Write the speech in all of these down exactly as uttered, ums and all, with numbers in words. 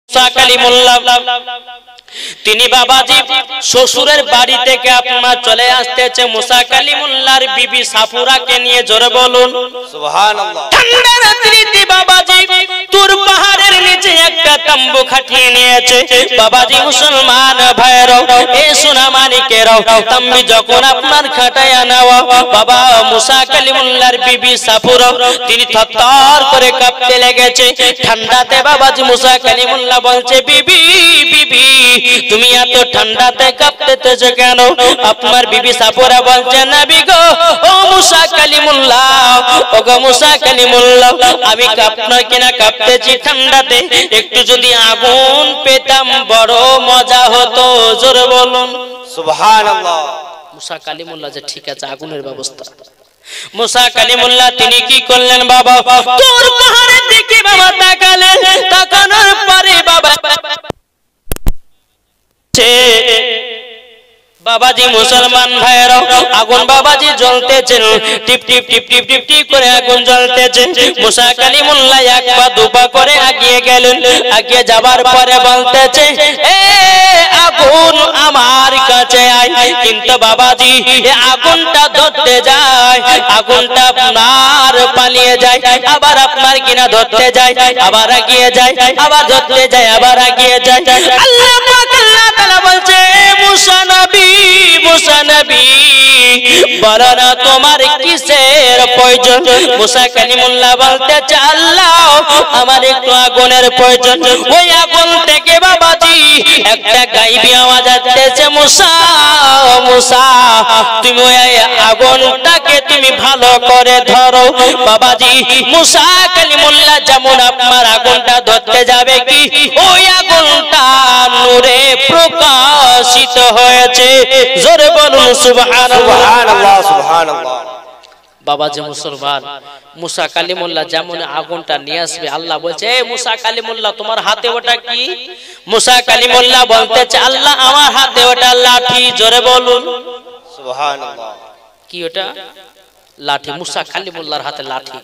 মুসা কালিমুল্লাহ তিনি বাবাজি শ্বশুরের বাড়ি থেকে আপনার চলে আসতেছে মুসা কালিমুল্লাহর বিবি সাফুরাকে নিয়ে, জোরে বলুন সুবহানাল্লাহ। ঠান্ডা রাত্রিতে বাবাজি তুর পাহাড়ের নিচে একটা তাম্বু খাটিয়ে নিয়েছে। বাবাজি মুসলমান ভাইরাও, এ সোনা মানিকেরাও, তাম্বু যখন আপনার খাটায়া নেওয়া, বাবা মুসা কালিমুল্লাহর বিবি সাফুরা তিনি থরথর করে কাঁপতে লেগেছে ঠান্ডাতে। বাবাজি মুসা কালিমুল্লাহ বলছে, বিবি বিবি তুমি এত ঠান্ডাতে কাঁপতেছো কেন? আপনার বিবি সাফুরা বলছে, নবী গো, ও মুসা কালিমুল্লাহ, ও গো মুসা কালিমুল্লাহ, আমি আপনার কিনা কাঁপতেছি ঠান্ডাতে, একটু যদি আগুন পেতাম বড় মজা হতো, জোরে বলুন সুবহানাল্লাহ। মুসা কালিমুল্লাহ যে ঠিক আছে, আগুনের ব্যবস্থা। মুসা কালিমুল্লাহ তিনি কি করলেন বাবা, তোর পাহাড়ের দিকে বাবা তাকালেন, তাকানোর পরে বাবা বাবাজি মুসলমান ভাইরা আগুন বাবাজি জ্বলতেছে, টিপ টিপ টিপ টিপ টিপ টিপ করে আগুন জ্বলতেছে। মুসা কালিমুল্লাহ এক পা দুপা করে এগিয়ে গেলেন, এগিয়ে যাবার পরে বলতেছে, এ আগুন আমার কাছে আয়। কিন্তু বাবাজি এই আগুনটা ধরতে যায়, আগুনটা আপনার পালিয়ে যায়, আবার আপনার কিনা ধরতে যায়, আবার এগিয়ে যায়, আবার ধরতে যায়, আবার এগিয়ে যায়। আল্লাহ পাক আল্লাহ তাআলা বলছে, মুসা নবী মুসা নবী বলো না তোমার কিসের প্রয়োজন? মুসা কালিমুল্লাহ বলতেছে, আল্লাহ আমার একটু আগুনের প্রয়োজন। ওই আগুন থেকে বাবাজি একটা গাইবি আওয়াজ আসতেছে, মুসা মুসা তুমি ওই আগুনটাকে তুমি ভালো করে ধরো। বাবাজি মুসা কালিমুল্লাহ যেমন আপনার আগুনটা ধরতে যাবে কি ওই আগুনটা নূরে প্রকাশিত হয়েছে, জোরে বলুন সুবহানাল্লাহ সুবহানাল্লাহ। বাবাজি মুসলমান মুসা কালিমুল্লাহ যেমন আগুনটা নিয়ে আসবে, আল্লাহ বলছে, এ মুসা কালিমুল্লাহ তোমার হাতে ওটা কি? মুসা কালিমুল্লাহ বলতেছে, আল্লাহ আমার হাতে ওটা লাঠি, জোরে বলুন সুবহানাল্লাহ। কি ওটা? লাঠি। মুসা কালিমুল্লাহর হাতে লাঠি।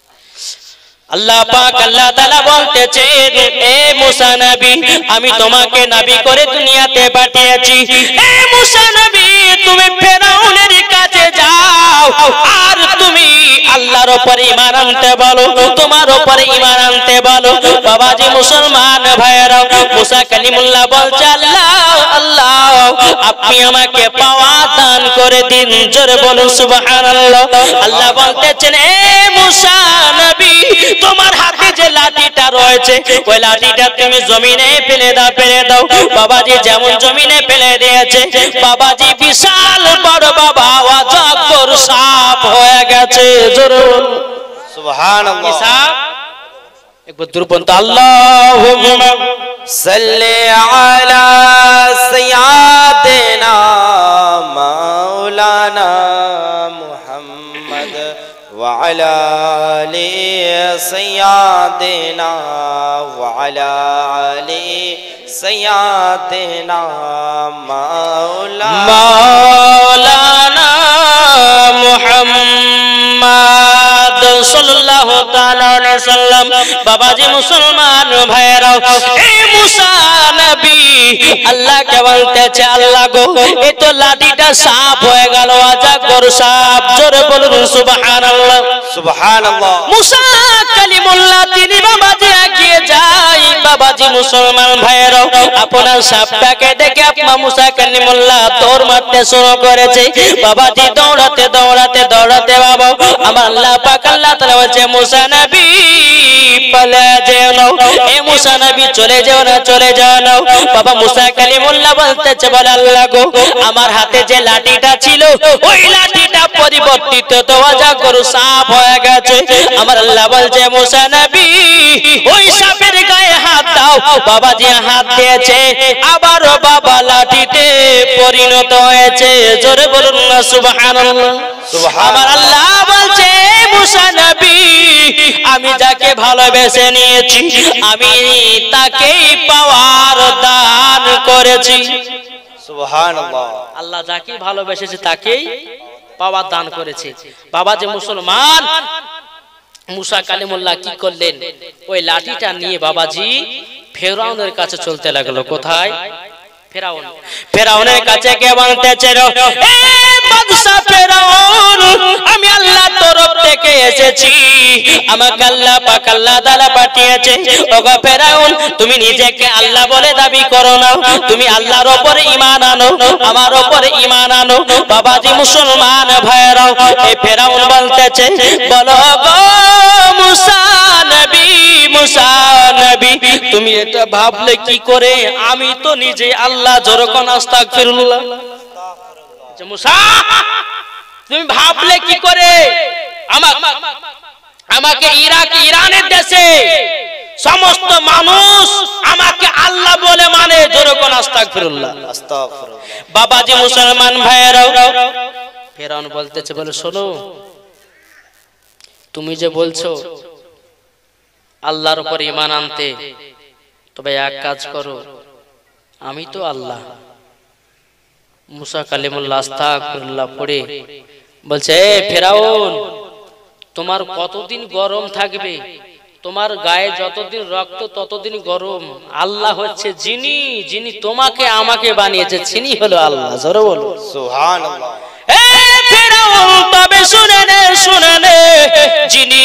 আল্লাহ পাক আল্লাহ তাআলা বলতেছেন, এ মুসা নবী আমি তোমাকে নবী করে দুনিয়াতে পাঠিয়েছি। এ মুসা নবী তুমি ফেরাউনের কাছে যাও আর তুমি আল্লাহর উপরে ঈমান আনতে বলো, তোমার উপরে ঈমান আনতে বলো। বাবাজি মুসলমান ভাইরা মুসা কালিমুল্লাহ বলছে, আল্লাহ আল্লাহ আপনি আমাকে পাওয়া দান করে দিন, জোরে বলুন সুবহানাল্লাহ। আল্লাহ বলতেছেন, এ মুসা নবী তোমার হাতে যে লাঠিটা রয়েছে ওই লাঠিটা তুমি জমিনে ফেলে দাও, ফেলে দাও। বাবাজি যেমন জমিনে ফেলে দিয়েছে, বাবাজি বিশাল বড় বাবা অজগর সাপ হয়ে গেছে, জোরে সুবহানাল্লাহ। সাপ একবার দুরবন্ত আল্লাহুম্মা সাল্লি আলা সাইয়্যিদিনা মাওলানা মুহাম্মদ ওয়া আলা আলি সাইয়্যিদিনা ওয়া আলা আলি সাইয়্যিদিনা মাওলানা মাওলানা মুহাম্মদ সাল্লাল্লাহু তাআলা আলাইহি সাল্লাম। বাবাজি মুসলমান ভাইরা এ মুসা নবী আল্লাহকে বলতেছে, আল্লাহ গো এই তো লাঠিটা সাপ হয়ে গেল, অজগর সাপ, জোরে বলুন সুবহানাল্লাহ সুবহানাল্লাহ। মুসা কালিমুল্লাহ তিনি বাবাজি এগিয়ে যায়। বাবাজি মুসলমান ভাইরা আপনার সাপটাকে দেখে আপনার মুসা কালিমুল্লাহ দৌড় মারতে শুরু করেছে। বাবাজি দৌড়াতে দৌড়াতে দৌড়াতে বাবা আমার আল্লাহ পাক আল্লাহ তাআলা বলছে, মুসা নবী পালা যেও না, এ মুসা নবী চলে যেও না, চলে যাও না। বাবা মুসা কালিমুল্লাহ বলতেছে, বলে আল্লাহ গো আমার হাতে যে লাঠিটা ছিল ওই লাঠিটা পরিবর্তিত তো অজগর সাপ হয়ে গেছে। আমার আল্লাহ বলছে, মুসা নবী ওই সাপের গায়ে হাত দাও। বাবাজি হাত দিয়েছে, আবারও বাবা লাঠিতে পরিণত হয়েছে, জোরে বলুন না সুবহানাল্লাহ। আমার আল্লাহ বলছে, মুসা নবী আমি যাকে ভালোবেসে নিয়েছি আমি তাকেই পাওয়ার দান করেছি, সুবহানাল্লাহ। আল্লাহ যাকে ভালোবেসেছে তাকেই পাওয়ার দান করেছে। বাবাজি মুসলমান মুসা কালিমুল্লাহ কি করলেন, ওই লাঠিটা নিয়ে বাবাজি ফেরাউনের কাছে চলতে লাগলো। কোথায়? ফেরাউন। ফেরাউনের কাছে কে বলতেছিল, এ বাদশা ফেরাউন, আমি আল্লাহর তরফ থেকে এসেছি, আমাকে আল্লাহ পাক আল্লাহ তাআলা পাঠিয়েছে। ওগো ফেরাউন, তুমি নিজেকে আল্লাহ বলে দাবি করো না, তুমি আল্লাহর উপরে ঈমান আনো, আমার উপরে ঈমান আনো। বাবাজি মুসলমান ভাইরাও, এই ফেরাউন বলতেছে, বলো গো মুসা নবী, মুসা নবী, তুমি এটা ভাবলে কি করে? আমি তো নিজে আল্লাহ। জোরকন আস্তাগফিরুল্লাহ। মুসা, তুমি ভাবলে কি করে? আমাকে ইরাক ইরানের দেশে সমস্ত মানুষ আমাকে আল্লাহ বলে মানে। জোরকন আস্তাগফিরুল্লাহ, আস্তাগফিরুল্লাহ। বাবাজি মুসলমান ভাইরাও, ফেরাউন বলতেছে, বলে শোনো, তুমি যে বলছো আল্লাহর উপর ঈমান আনতে, তবে এক কাজ করো, আমি তো আল্লাহ। মুসা কালিমুল্লাহ আস্তাগফিরুল্লাহ পড়ে বলছে, এ ফেরাউন, তোমার কতদিন গরম থাকবে? তোমার গায়ে যতদিন রক্ত ততদিন গরম। আল্লাহ হচ্ছে যিনি যিনি তোমাকে আমাকে বানিয়েছে, তিনি হলো আল্লাহ। জোরে বলো সুবহানাল্লাহ। এ ফেরাউন, তবে শুনে নে, শুনে নে, যিনি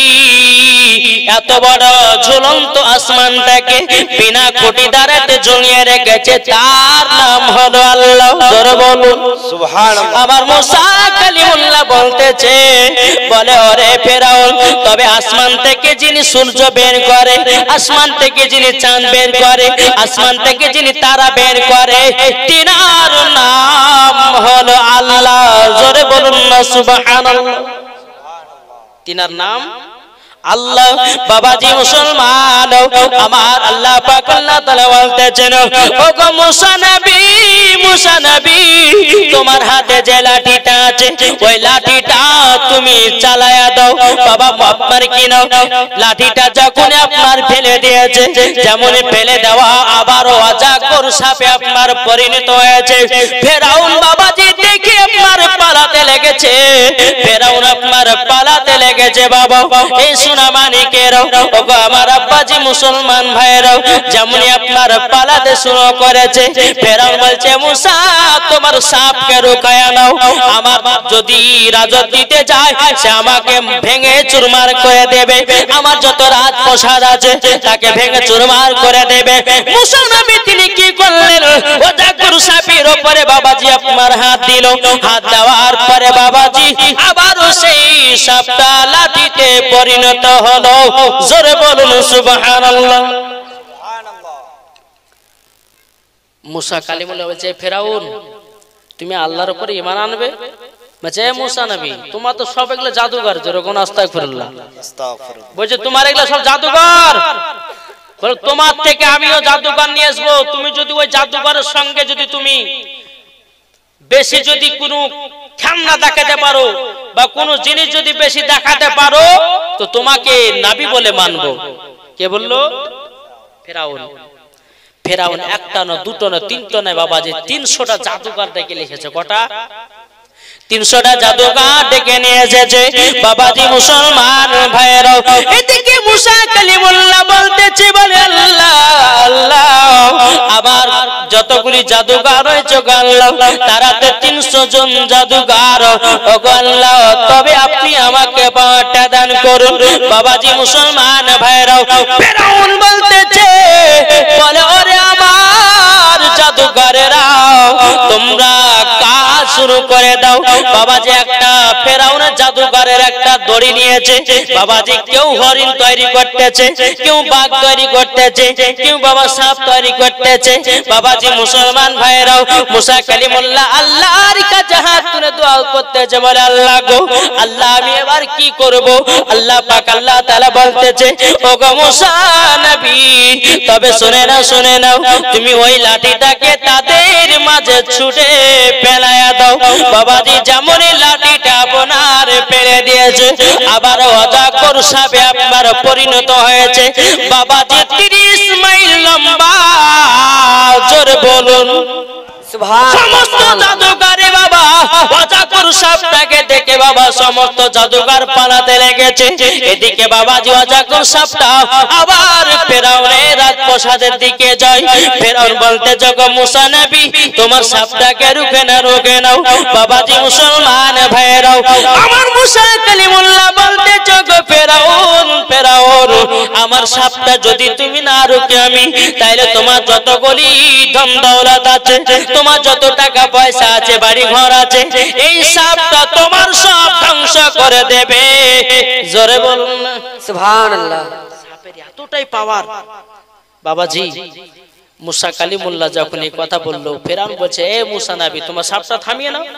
এত বড় ঝুলন্ত আসমানটাকে বিনা কোটি দ্বারাতে ঝুলিয়ে রেখেছে, তার নাম হলো আল্লাহ। জোরে বলুন সুবহানাল্লাহ। আমার মুসা কালিমুল্লাহ বলতেছে, বলে ওরে ফেরাউন, তবে আসমান থেকে যিনি সূর্য বের করে, আসমান থেকে যিনি চাঁদ বের করে, আসমান থেকে যিনি তারা বের করে, তিনার নাম হলো আল্লাহ। জোরে বলুন না সুবহানাল্লাহ। তিনার নাম আল্লাহ। বাবাজি মুসলমান, আমার আল্লাহ পাক আল্লাহ তাআলা বলতেছেন, ওগো মুসা নবী, মুসা নবী, তোমার হাতে যে লাঠিটা আছে, ওই লাঠিটা তুমি চালায়া দাও। বাবা আপনার কি নাও, লাঠিটা যখন আপনার ফেলে দিয়েছে, যেমন ফেলে দেওয়া আবারও অজাগর সাপে আপনার পরিণত হয়েছে। ফেরাউন বাবাজি দেখি আপনার পালাতে লেগেছে, ফেরাউন আপনার পালাতে লেগেছে। বাবা এই সোনা মানিকেরাও, ওগো আমার আব্বাজি মুসলমান ভাইরাও, যেমনি আপনার পালাতে শুরু করেছে, ফেরাউন বলছে, মুসা তোমার সাপকে রুকায়া নাও, আমার যদি রাজত্ব দিতে যায় সে আমাকে ভেঙে চুরমার করে দেবে, আমার যত রাজ প্রসাদ আছে তাকে ভেঙে চুরমার করে দেবে। মুসা নবী তিনি কি করলেন, ও জাগর সাপের উপরে বাবাজি আপনার হাত দিল, হাত দেওয়ার পরে বাবাজি আবারও সেই সাপটা লাঠিতে পরিণত হলো। জোরে বলুন সুবহানাল্লাহ। মুসা কালিমুল্লাহ বলছে, ফেরাউন, তুমি আল্লাহর উপরে ঈমান আনবে? বলছে, মুসা নবী, তোমার তো সব এগুলো জাদুঘর। যেরকম আস্তাগফিরুল্লাহ, আস্তাগফিরুল্লাহ। বলছে, তোমার এগুলো সব জাদুঘর, বলে তোমার থেকে আমিও জাদুঘর নিয়ে আসবো। তুমি যদি ওই জাদুঘরের সঙ্গে যদি তুমি বেশি যদি কোনো খেলনা দেখাতে পারো বা কোনো জিনিস যদি বেশি দেখাতে পারো, তো তোমাকে নবী বলে মানবো। কে বললো? ফেরাউন। ফেরাউন একটা না, দুটো না, তিনটো নয় বাবাজি, তিনশোটা জাদুঘর ডেকে লিখেছে। কটা? তিনশোটা জাদুঘর ডেকে নিয়ে এসেছে। বাবাজি মুসলমান ভাইয়েরাও, এদিকে মুসা কালিমুল্লাহ বলতেছে, বলে আল্লাহ আল্লাহ, আবার যতগুলি জাদুঘর রয়েছে আল্লাহ, তারাতে তিনশো জন জাদুঘর। ওগো আল্লাহ, তবে আপনি আমাকে পাওয়াটা দান করুন। বাবাজি মুসলমান ভাইয়েরাও, ফেরাউন বলতেছে, বলে ওরে আমার জাদুঘরেরা, তোমরা কাজ শুরু করে দাও। বাবাজি একটা ফেরাউনের জাদুঘরের একটা দড়ি নিয়েছে। বাবাজি কেউ হরিণ তৈরি করতেছে, কেউ বাঘ তৈরি করতেছে, কেউ বাবা সাপ তৈরি করতেছে। বাবাজি মুসলমান ভাইরাও, মুসা কালিমুল্লাহ আল্লাহর কাছে হাত তুলে দোয়া করতেছে, বলে আল্লাহ গো, আল্লাহ আমি এবার কি করব? আল্লাহ পাক আল্লাহ তাআলা বলতেছে, ওগো মুসা নবী, তবে শুনে নাও, শুনে নাও, তুমি ওই লাঠিটাকে তাদের মাঝে ছুটে ফেলায়া দাও। বাবাজি যেমন লাঠিটা আপনার ফেলে দিয়েছে, আবার অজাগর সাপে আপনার পরিণত হয়েছে। বাবাজি তিরিশ মাইল লম্বা। জোরে বলুন সমস্ত জাদুঘরে বাবা অজাগর সাপটাকে দেখে বাবা সমস্ত জাদুঘর পালা বাড়াতে লেগেছে। এদিকে বাবাজি যখন সাপটা আবার ফেরাউনের রাজপ্রাসাদের দিকে যায়, ফেরাউন বলতে যখন মুসা নবী তোমার সাপটাকে রুখে না রুখে নাও। বাবাজি মুসলমান ভাইরাও আমার মুসা কালিমুল্লাহ বলতে যখন ফেরাউন ফেরাউন আমার সাপটা যদি তুমি না রুখে আমি, তাইলে তোমার যতগুলি ধন দৌলত আছে, তোমার যত টাকা পয়সা আছে, বাড়ি ঘর আছে, এই সাপটা তোমার সব ধ্বংস করে দেবে। জোরে বলুন না সুবহানাল্লাহ। সাপের এতটাই পাওয়ার। বাবাজি মুসা কালিমুল্লাহ যখন এই কথা বললো, ফেরাউন বলছে এ মুসা নবী তোমার সাপটা থামিয়ে নাও।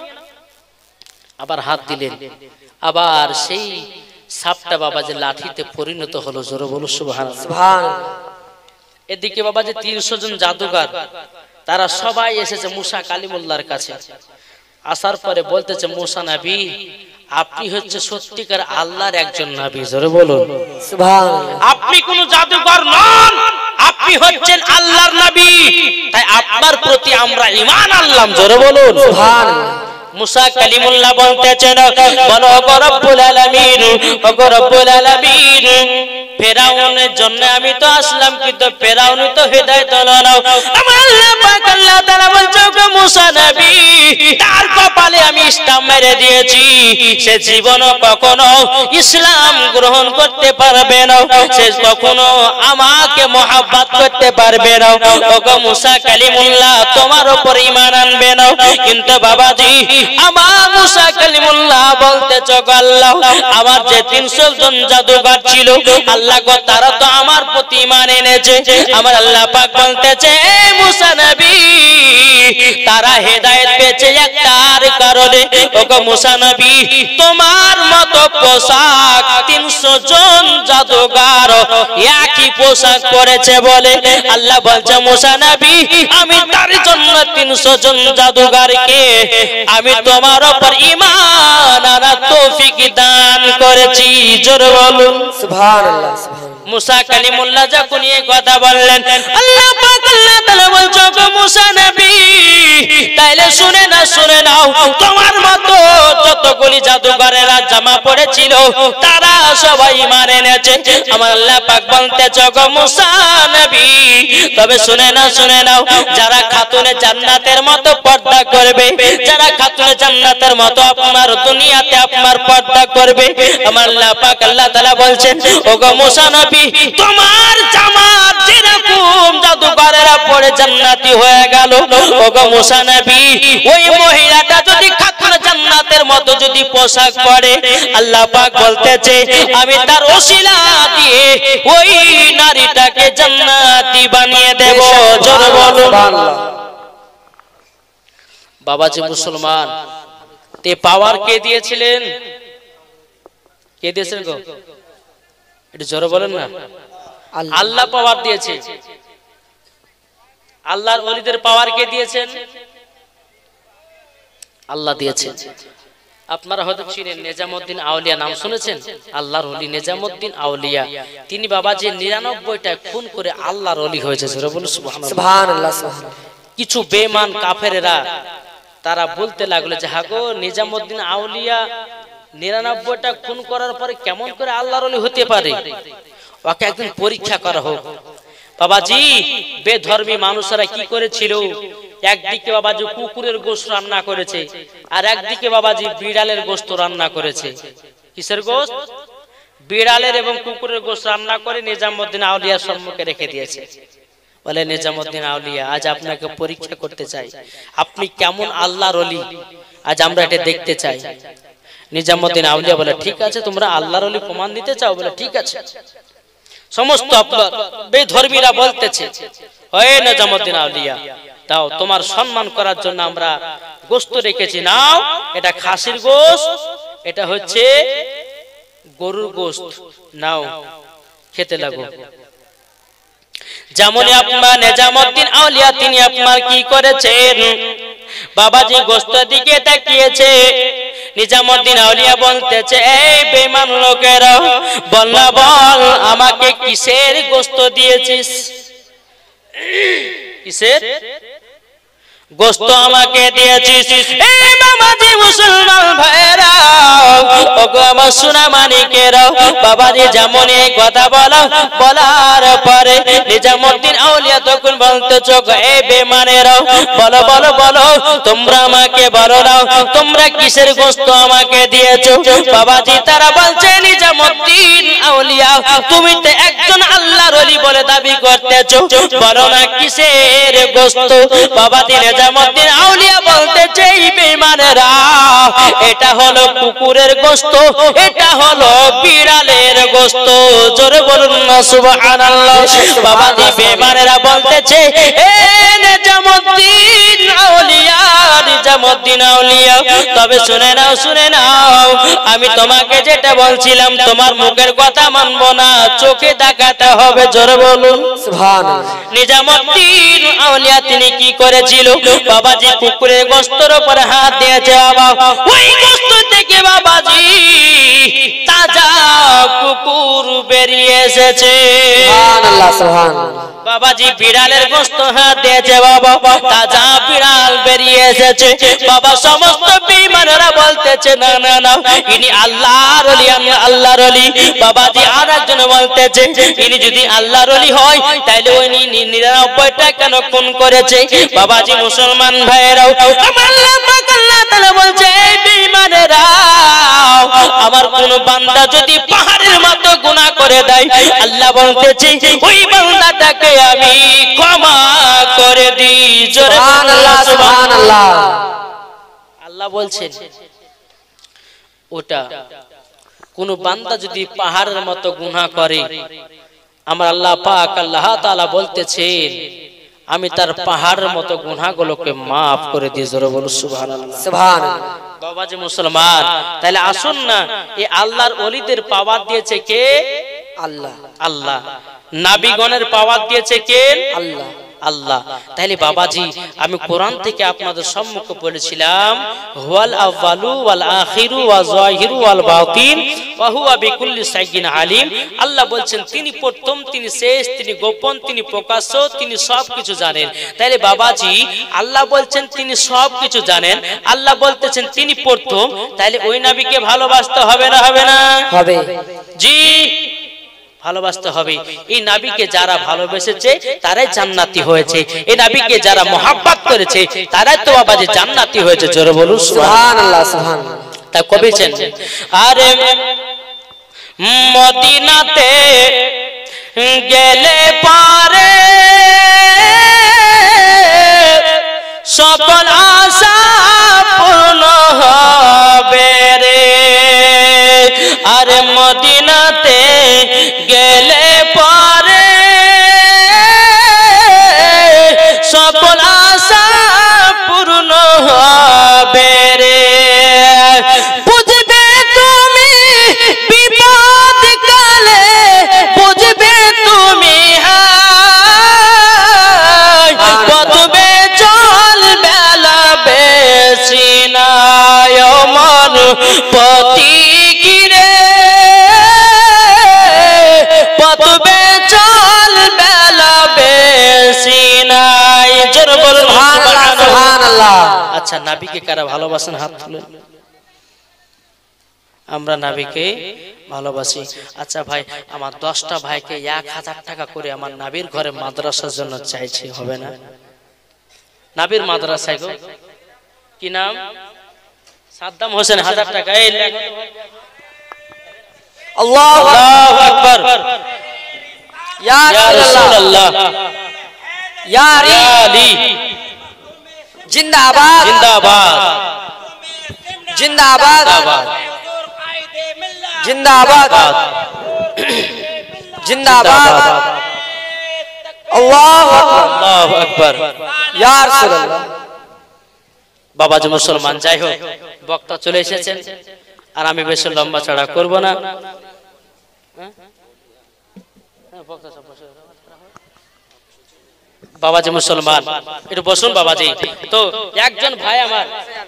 আবার হাত দিলেন, আবার সেই সাপটা বাবাজি লাঠিতে পরিণত হলো। জোরে বলো সুবহানাল্লাহ। সুবহানাল্লাহ। এদিকে বাবাজি তিনশো জন জাদুঘর তারা সবাই এসেছে মুসা কালিমুল্লাহর কাছে। আসার পরে বলতেছে মুসা নবী আপনি হচ্ছে সত্যিকার আল্লাহর একজন নবী। জোরে বলুন সুবহানাল্লাহ। আপনি কোন জাদুকর নন, আপনি হচ্ছেন আল্লাহর নবী, তাই আপনার প্রতি আমরা ঈমান আনলাম। জোরে বলুন সুবহানাল্লাহ। মুসা কালিমুল্লাহ বলতেছেন বলো ওগো রব্বুল আলামিন, ওগো রব্বুল আলামিন ফেরাউনের জন্য আমি তো আসলাম, কিন্তু ফেরাউন তো হিদায়াত হলো না। আমার আল্লাহ পাক আল্লাহ তাআলা বলছে ওগো মুসা নবী তার কপালে আমি ইসলাম মেরে দিয়েছি, সে জীবনও কখনো ইসলাম গ্রহণ করতে পারবে না, সে কখনো আমাকে মহব্বত করতে পারবে না। ওগো মুসা কালিমুল্লাহ তোমার উপর ঈমান আনবে না। কিন্তু বাবাজি আমার মুসা কালিমুল্লাহ বলতেছে গো আল্লাহ আমার যে তিনশো জন জাদুঘর ছিল আল্লাহ গো তারা তো আমার প্রতি ঈমান এনেছে। আমার আল্লাহ পাক বলতেছে এ মুসা নবী তারা হেদায়েত পেয়েছে একটার কারণে। ওগো মুসা নবী তোমার মতো পোশাক তিনশো জন জাদুঘর একই পোশাক পরেছে বলে আল্লাহ বলছে মুসা নবী আমি তার জন্য তিনশো জন জাদুঘরকে আমি তোমার উপর ঈমান আনার তৌফিক দান করেছি। জোরে বলুন সুবহানাল্লাহ। সুবহানাল্লাহ। মুসা কালিমুল্লাহ যখন এই কথা বললেন আল্লাহ পাক আল্লাহ তাআলা বলছে গো মুসা নবী তাইলে শুনে না শুনে নাও তোমার মতো যতগুলি জাদুঘরেরা জামা পড়েছিল তারা সবাই ঈমান এনেছে। আমার আল্লাহ পাক বলতেছে গো মুসা নবী তবে শুনে না শুনে নাও যারা খাতুনে জান্নাতের মতো পর্দা করবে, যারা খাতুনে জান্নাতের মতো আপনার দুনিয়াতে আপনার পর্দা করবে, আমার আল্লাহ পাক আল্লাহ তাআলা বলছেন ওগো মুসা নবী তোমার জামাত যেরকম জাদুঘরেরা পড়ে জান্নাতি হয়ে গেল, ওগো মুসা নবী ওই মহিলাটা যদি খাতুনে জান্নাতের মতো যদি পোশাক পরে আল্লাহ পাক বলতেছে আমি তার ওসিলা দিয়ে ওই নারীটাকে জান্নাতি বানিয়ে দেব। জোরে বলুন বাবাজি মুসলমান তে পাওয়ার কে দিয়েছিলেন? কে দিয়েছিলেন গো? একটু জোরে বলেন না। আল্লাহ পাওয়ার দিয়েছে। আল্লাহর ওলিদের পাওয়ার কে দিয়েছেন? আল্লাহ দিয়েছেন। আপনারা হয়তো চিনেন নিজামউদ্দিন আউলিয়া নাম শুনেছেন? আল্লাহর ওলি নিজামউদ্দিন আউলিয়া তিনি বাবাজি নিরানব্বইটা খুন করে আল্লাহর ওলি হয়েছে। জোরে বলুন সুবহানাল্লাহ। সুবহানাল্লাহ। সুবহানাল্লাহ। কিছু বেঈমান কাফেরেরা তারা বলতে লাগলো যে হাগো নিজামউদ্দিন আউলিয়া নিরানব্বইটা খুন করার পরে কেমন করে আল্লাহর ওলি হতে পারে, ওকে একদিন পরীক্ষা করা হোক। বাবাজি বেধর্মী মানুষেরা কি করেছিল, একদিকে বাবাজি কুকুরের গোশত রান্না করেছে আর একদিকে বাবাজি বিড়ালের গোশত রান্না করেছে। কিসের গোশত? বিড়ালের এবং কুকুরের গোশত রান্না করে নিজামউদ্দিন আউলিয়ার সম্মুখে রেখে দিয়েছে। বলে নিজামউদ্দিন আউলিয়া আজ আপনাকে পরীক্ষা করতে চাই, আপনি কেমন আল্লাহর ওলি, আজ আমরা এটা দেখতে চাই। নিজামউদ্দিন আউলিয়া বলে ঠিক আছে তোমরা আল্লাহর ওলি প্রমাণ দিতে চাও? বলে ঠিক আছে। সমস্ত আপনার বেধর্মীরা বলতেছে ওই নিজামউদ্দিন আউলিয়া দাও তোমার সম্মান করার জন্য আমরা গোশত রেখেছি, নাও এটা খাসির গোশত, এটা হচ্ছে গরুর গোশত, নাও খেতে লাগো। যেমন আপনার নিজামউদ্দিন আউলিয়া তিনি আপনার কি করেছেন, বাবাজি গোশতের দিকে তাকিয়েছে। নিজামউদ্দিন আউলিয়া বলতেছে এই বেঈমান লোকেরা বল না বল আমাকে কিসের গোশত দিয়েছিস? কিসের গোস্ত আমাকে দিয়েছিস। এই বাবাজি মুসলমান ভাইরা, ওগো আমার সোনা মানিকেরা, বাবাজি যেমন এই কথা বলা বলার পরে নিজামুদ্দিন আউলিয়া তখন বলতেছো, এই বেমানেরা, বলো বলো বলো, তোমরা আমাকে বলো না, তোমরা কিসের গোস্ত আমাকে দিয়েছো? বাবাজি তারা বলছে, নিজামুদ্দিন আউলিয়া, তুমি তো একজন আল্লাহর ওলি বলে দাবি করতেছো, বলো না কিসের গোস্ত? বাবাজি নিজামুদ্দিন আউলিয়া বলতেছে, এই বেঈমানেরা, এটা হলো কুকুরের গোস্ত, এটা হলো বিড়ালের গোস্ত। জোরে বলুন না সুবহানাল্লাহ। বাবাজি বেঈমানেরা বলতেছে, এ নিজামুদ্দিন আউলিয়া, নিজামুদ্দিন আউলিয়া, তবে শুনে নাও শুনে নাও, আমি তোমাকে যেটা বলছিলাম তোমার মুখের কথা মানবো না, চোখে দেখাতে হবে। জোরে বলুন সুবহানাল্লাহ। নিজামুদ্দিন আউলিয়া তিনি কি করেছিল? বাবাজি কুকুরের গোশতের উপর হাত দিয়েছে, বাবা ওই গোশত থেকে বাবাজি তাজা কুকুর বেরিয়ে এসেছে। সুবহানাল্লাহ সুবহানাল্লাহ। বাবাজি বিড়ালের গোশত হাত দিয়েছে, বাবা তাজা বিড়াল বেরিয়ে এসেছে। বাবা সমস্ত বেঈমানেরা বলতেছে, না না না, ইনি আল্লাহর ওলি, আমি আল্লাহর ওলি। বাবাজি আরেকজন বলতেছে, ইনি যদি আল্লাহর ওলি হয় তাহলে ওই নিরানব্বইটা কেন খুন করেছে? বাবাজি মুসলমান ভাইরাও, আমার আল্লাহ পাক আল্লাহ তাআলা বলছে, এই বেঈমানেরা, আমার কোন বান্দা যদি পাহাড়ের মতো গুনাহ করে দেয়, আল্লাহ বলতেছে ওই বান্দাটাকে আমি ক্ষমা করে দিই। জোরে সুবহানাল্লাহ সুবহানাল্লাহ। আল্লাহ বলছেন, ওটা কোন বান্দা যদি পাহাড়ের মতো গুনাহ করে, আমার আল্লাহ পাক আল্লাহ তাআলা বলতেছেন আমি তার পাহাড়ের মতো গুনাহগুলোকে maaf করে দিই। জোরে বলো সুবহানাল্লাহ সুবহানাল্লাহ। বাবাজি মুসলমান, তাহলে আসুন না, এই আল্লাহর ওলিদের পাওয়ার দিয়েছে কে? আল্লাহ। আল্লাহ। নবীগণের পাওয়ার দিয়েছে কে? আল্লাহ। আল্লাহ। তাহলে বাবাজি আমি কোরআন থেকে আপনাদের সম্মুখে বলেছিলাম, হুয়াল আউয়ালু ওয়াল আখিরু ওয়াজ যাহিরু ওয়াল বাতিন ওয়া হুয়া বিকুল্লি শাইইন আলিম। আল্লাহ বলছেন তিনি প্রথম, তিনি শেষ, তিনি গোপন, তিনি প্রকাশ্য, তিনি সবকিছু জানেন। তাহলে বাবাজি আল্লাহ বলছেন তিনি সবকিছু জানেন, আল্লাহ বলতেছেন তিনি প্রথম, তাহলে ওই নবীকে ভালোবাসতে হবে না হবে না? হবে। জি, ভালোবাসতে হবে। এই নবীকে যারা ভালোবেসেছে তারাই জান্নাতি হয়েছে, এই নবীকে যারা মহব্বত করেছে তারাই তো বাবাজি জান্নাতি হয়েছে। জোরে বলুন সুবহানাল্লাহ সুবহানাল্লাহ। তা কবি বলেছেন, আরে মদিনাতে গেলে পারে সকল আশা পূর্ণ হবে রে। আরে মদিনাতে গেলে পারে সকল আশা পূর্ণ হবে রে। বুঝবে তুমি বিপদ কালে, বুঝবে তুমি হায়, পথবে চল বেলা বেশি নাই মন পতি কিরে, পথবে চল বেলা বেশি নাই। জোর বলুন সুবহানাল্লাহ। আচ্ছা, নবীকে কারা ভালোবাসেন হাত তুলেন। আমরা নবীকে ভালোবাসি। আচ্ছা ভাই, আমার দশটা ভাইকে এক হাজার টাকা করে আমার নবীর ঘরে মাদ্রাসার জন্য চাইছি, হবে না? নবীর মাদ্রাসায় গো, কি নাম? সাদ্দাম হোসেন, হাজার টাকা। এই আল্লাহু আকবার, ইয়া রাসূলুল্লাহ, ইয়া আলী জিন্দাবাদ জিন্দাবাদ জিন্দাবাদ জিন্দাবাদ জিন্দাবাদ। আল্লাহু আকবার, আল্লাহু আকবার, ইয়া রাসূলুল্লাহ। বাবাজি মুসলমান, যাই হোক বক্তা চলে এসেছেন, আর আমি বেশি লম্বা চড়া করব না। বাবাজি মুসলমান একটু বসুন বাবাজি। তো একজন ভাই আমার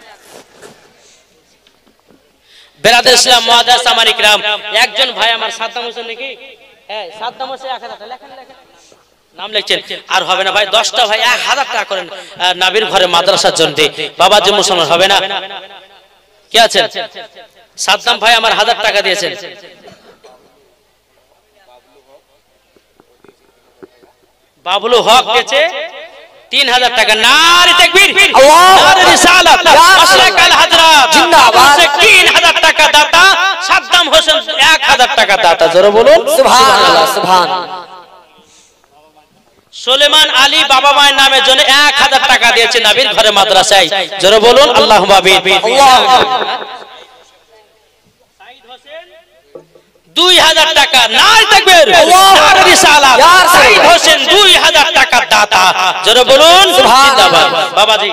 বেরাদর ইসলাম মুআদ্দাস সামারি کرام, একজন ভাই আমার সাদ্দাম হোসেন নাকি? হ্যাঁ, সাদ্দাম হোসেন এক হাজার টাকা লেখেন লেখেন নাম লিখছেন আর হবে না ভাই, দশটা ভাই এক হাজার টাকা করেন নাবির ঘরে মাদ্রাসার জন্য। বাবাজি মুসলমান হবে না? কে আছেন? সাদ্দাম ভাই আমার হাজার টাকা দিয়েছেন। বাবলু হক দিয়েছে তিন হাজার টাকা। নারে তাকবীর, নারে রিসালাত, মাশরাকাল হযরত জিন্দাবাদ। তিন হাজার টাকা দাতা সাদ্দাম হোসেন, এক হাজার টাকা দাতা। জোরে বলুন সুবহানাল্লাহ সুবহানাল্লাহ। সুলেমান আলী বাবা মায়ের নামের জন্য এক হাজার টাকা দিয়েছে নাবির ঘরে মাদ্রাসায়। জোরে বলুন আল্লাহুম্মা আমিন। দুই হাজার টাকা। নারে তাকবীর, নারে রিসালাত, সাইদ হোসেন দুই হাজার টাকা দাতা। জোরে বলুন জিন্দাবাদ। বাবাজি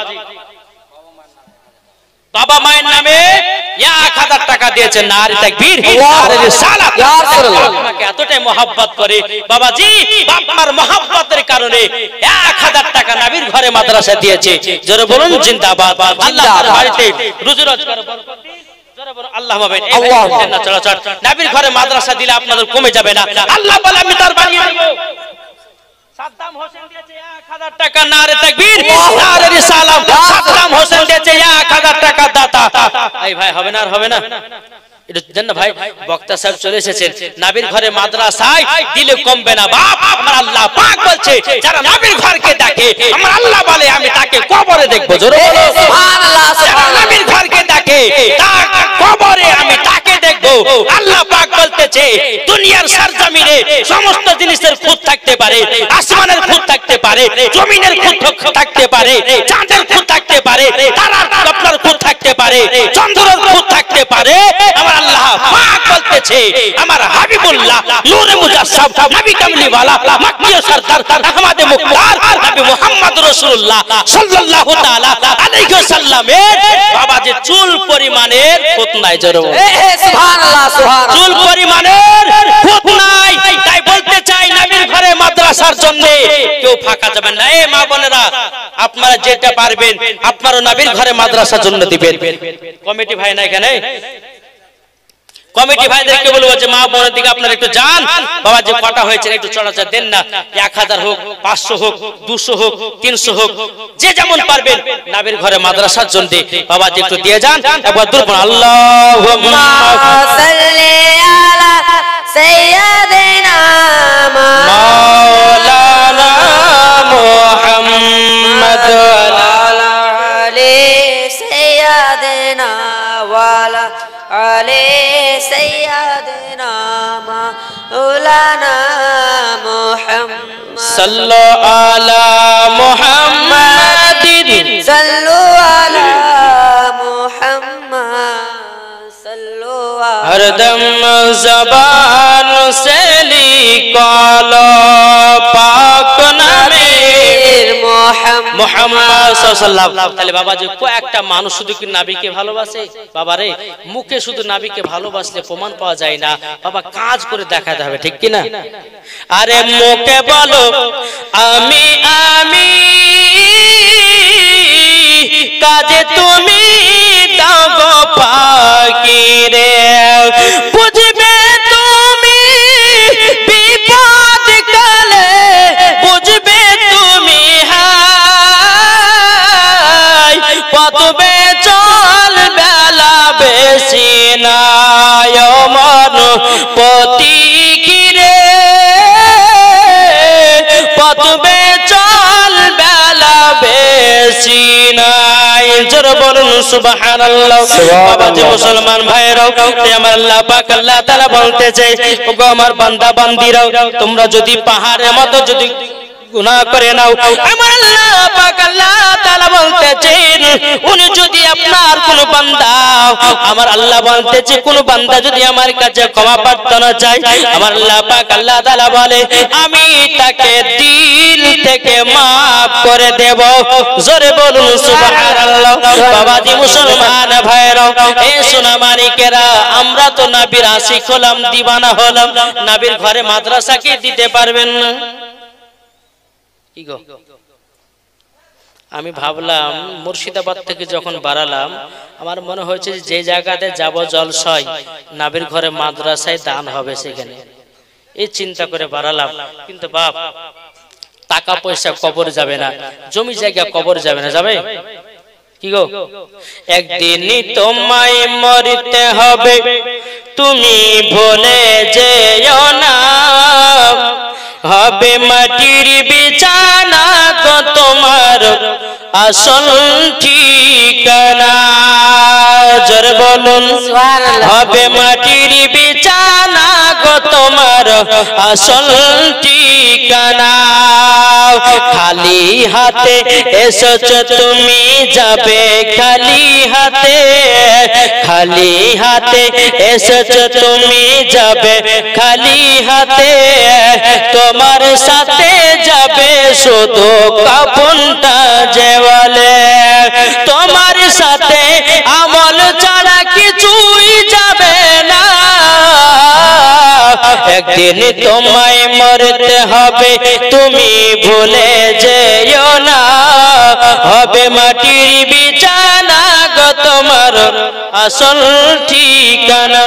বাবা মায়ের নামে এক হাজার টাকা দিয়েছেন। নারে তাকবীর, নারে রিসালাত। আপনাকে এতটাই মহব্বত করে বাবাজি, বাবার মহব্বতের কারণে এক হাজার টাকা নাবির ঘরে মাদ্রাসা দিয়েছে। জোরে বলুন জিন্দাবাদ। আল্লাহ তার বাড়িতে রুজি রোজগার বরকত দিন। জোরে বলুন আল্লাহুম্মা আমিন। এই জান্নাত চলাচল নাবির ঘরে মাদ্রাসা দিলে আপনাদের কমে যাবে না। আল্লাহ বলে আমি তার বানিয়ে দেব। সাদ্দাম হোসেন দিয়েছে এক হাজার টাকা। নারে তাকবীর, নারে রিসালাত। সাদ্দাম হোসেন দিয়েছে এক হাজার টাকা দাতা। এই ভাই হবে না আর হবে না? এটা জান না ভাই, বক্তা সাহেব চলে এসেছেন। নাবির ঘরে মাদ্রাসায় দিলে কমবে না বাপ। আমার আল্লাহ পাক বলছে যারা নাবির ঘরকে ডাকে আমার আল্লাহ বলে আমি তাকে কবরে দেখব। জোরে বলো সুবহানাল্লাহ। যারা নাবির ঘরকে ডাকে তার কবরে আমি তাকে দেখব। আল্লাহ পাক বলতেছে দুনিয়ার সরজমিনে সমস্ত জিনিসের খুঁত থাকতে পারে, আসমানের খুঁত থাকতে পারে, জমিনের খুঁত থাকতে পারে, চাঁদের খুঁত থাকতে পারে, তারার আপনার খুঁত থাকতে পারে, চন্দ্রের খুঁত থাকতে পারে। আমার আল্লাহ পাক বলতেছে আমার হাবিবুল্লাহ নূরে মুজাসসাম নবী কামলিওয়ালা মক্কি সরদার আহমদ মুখতার নবী মুহাম্মদ রাসূলুল্লাহ সাল্লাল্লাহু তাআলা আলাইহি ওয়াসাল্লামের বাবাজি চুল পরিমাণের খুঁত নাই। জোরে বলো সুবহানাল্লাহ সুবহানাল্লাহ। চুল পরিমাণের খুঁত নাই। তাই বলতে চাই নবীর ঘরে মাদ্রাসার জন্য কেউ ফাঁকা যাবেন না। এই মা বোনেরা আপনারা যেটা পারবেন আপনারা নবীর ঘরে মাদ্রাসার জন্য দিবেন। কমিটি ভাই না এখানে, কমিটি ভাইদেরকে বলবো যে মা বোনের দিকে আপনারা একটু যান। বাবা যে কটা হয়েছে একটু চড়াচড় দেন না। এক হাজার হোক, পাঁচশো হোক, দুশো হোক, তিনশো হোক, যে যেমন পারবেন নাবির ঘরে মাদ্রাসার জন্য বাবা যে একটু দিয়ে যান। একবার দূর আল্লাহুম্মা সাল্লি আলা সাইয়্যিদিনা মাওলানা মুহাম্মদ আলা আলি সাইয়্যিদিনা ওয়ালা আলি সাইয়্যিদিনা মাওলানা মুহাম্মদ সাল্লু আলা মুহাম্মাদিন সাল্লু আলা মুহাম্মদ সাল্লু আলা हरदम ज़बान से निकालो पाक नामे মুহাম্মদ সাল্লাল্লাহু আলাইহি ওয়াসাল্লাম। তাহলে বাবা যে কয়েকটা মানুষ শুধু কি নবীকে ভালোবাসে? বাবা রে মুখে শুধু নবীকে ভালোবাসলে প্রমাণ পাওয়া যায় না বাবা, কাজ করে দেখাতে হবে, ঠিক কি না? আরে মুখে বলো আমি আমি, কাজে তুমি দাও গো পাকি রে। বুঝবে তুমি বিপদ কালে, বুঝবে তুমি হাই পতবে চল বেলা বেশি নাই মন পতি কিরে। পতবে চল বেলা বেশি নাই। জোরে বলুন সুবহানাল্লাহ। বাবা যে মুসলমান ভাইরাও আমার আল্লাহ পাক আল্লাহ তাআলা বলতেছে ওগো আমার বান্দা বান্দীরাও তোমরা যদি পাহাড়ের মতো যদি গুনাহ করে নাও, আমার আল্লাহ পাক আল্লাহ তাআলা বলতেছেন উনি যদি আপনার কোন বান্দা, আমার আল্লাহ বলতেছে কোন বান্দা যদি আমার কাছে ক্ষমা প্রার্থনা চায়, আমার আল্লাহ পাক আল্লাহ তাআলা বলে আমি তাকে দিল থেকে maaf করে দেব। জোরে বলুন সুবহানাল্লাহ। বাবাজি মুসলমান ভাইরা এই সোনা মানিকেরা, আমরা তো নবীর আশিক হলাম, দিওয়ানা হলাম, নবীর ঘরে মাদ্রাসা কি দিতে পারবেন না? কি গো, আমি ভাবলাম মুর্শিদাবাদ থেকে যখন বাড়ালাম আমার মনে হয়েছে যে জায়গাতে যাব জলসয় নবীর ঘরে মাদ্রাসায় দান হবে সেখানে, এই চিন্তা করে বাড়ালাম। কিন্তু বাপ টাকা পয়সা কবর যাবে না, জমি জায়গা কবর যাবে না, যাবে কি গো? একদিনই তোমায় মরতে হবে, তুমি ভুলে যেও না, হবে মাটির বিছানা গো তোমার আসল ঠিকানা। জোরে বলুন, হবে মাটির বিছানা গো তোমার আসল ঠিকানা। খালি হাতে এসেছো তুমি, যাবে খালি হাতে, খালি হাতে এসেছো তুমি, যাবে খালি হাতে। তোমার সাথে যাবে শুধু কাফনটা জেওয়ালে, তোমার সাথে আমল ছাড়া কিছুই যাবে না। একদিন তোমায় মরতে হবে, তুমি ভুলে যেও না, হবে মাটির বিছানা গো তোমার আসল ঠিকানা।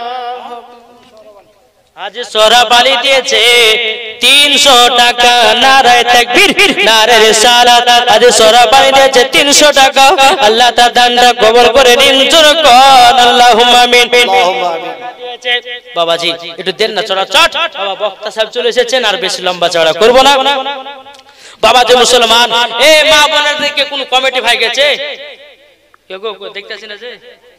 আজ সোরা বালি দিয়েছে তিনশো টাকা, নারায়ে তাকবীর নারায়ে রিসালাত। আজ সোরা বালি দিয়েছে তিনশো টাকা, আল্লাহ তার দানটা কবুল করে নিন, জোরে কোন আল্লাহুম্মা আমিন। বাবাজি একটু দেন না চড়া চট, বাবা বক্তা সাহেব চলে এসেছেন, আর বেশি লম্বা চড়া করব না। বাবাজি মুসলমান, এ মা বোনের দিকে কোন কমিটি ভাই গেছে কেউ কেউ দেখতেছেন না? যে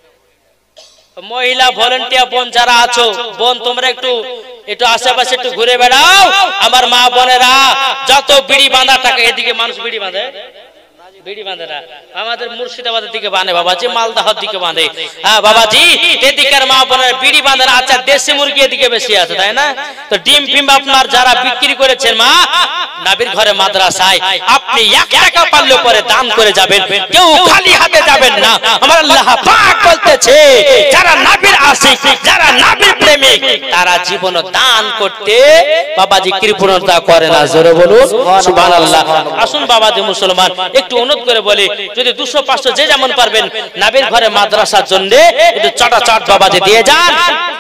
মহিলা ভলেন্টিয়ার বোন যারা আছো, বোন তোমরা একটু একটু আশেপাশে একটু ঘুরে বেড়াও। আমার মা বোনেরা যত বিড়ি বাঁধা টাকা, এদিকে মানুষ বিড়ি বাঁধে, বিড়ি বাঁধে না, আমাদের মুর্শিদাবাদের দিকে বাঁধে বাবাজি, মালদাহর দিকে বাঁধে। হ্যাঁ বাবাজি, এদিকের মা বোনের বিড়ি বাঁধে না। আচ্ছা দেশি মুরগি এদিকে বেশি আছে, তাই না? তো ডিম ফিম আপনার যারা বিক্রি করেছেন মা, নাবির ঘরে মাদ্রাসায় আপনি এক টাকা পারলে পরে দান করে যাবেন, কেউ খালি হাতে যাবেন না। আমার আল্লাহ পাক বলতেছে, যারা নাবির আশিক, যারা নাবির প্রেমিক, তারা জীবন দান করতে বাবাজি কৃপণতা করে না। জোরে বলুন সুবহানাল্লাহ। আসুন বাবাজি মুসলমান, একটু অনুরোধ করে বলি, যদি দুশো পাঁচশো যে যেমন পারবেন নাবির ঘরে মাদ্রাসার জন্য একটু চটা চট বাবাজি দিয়ে যান।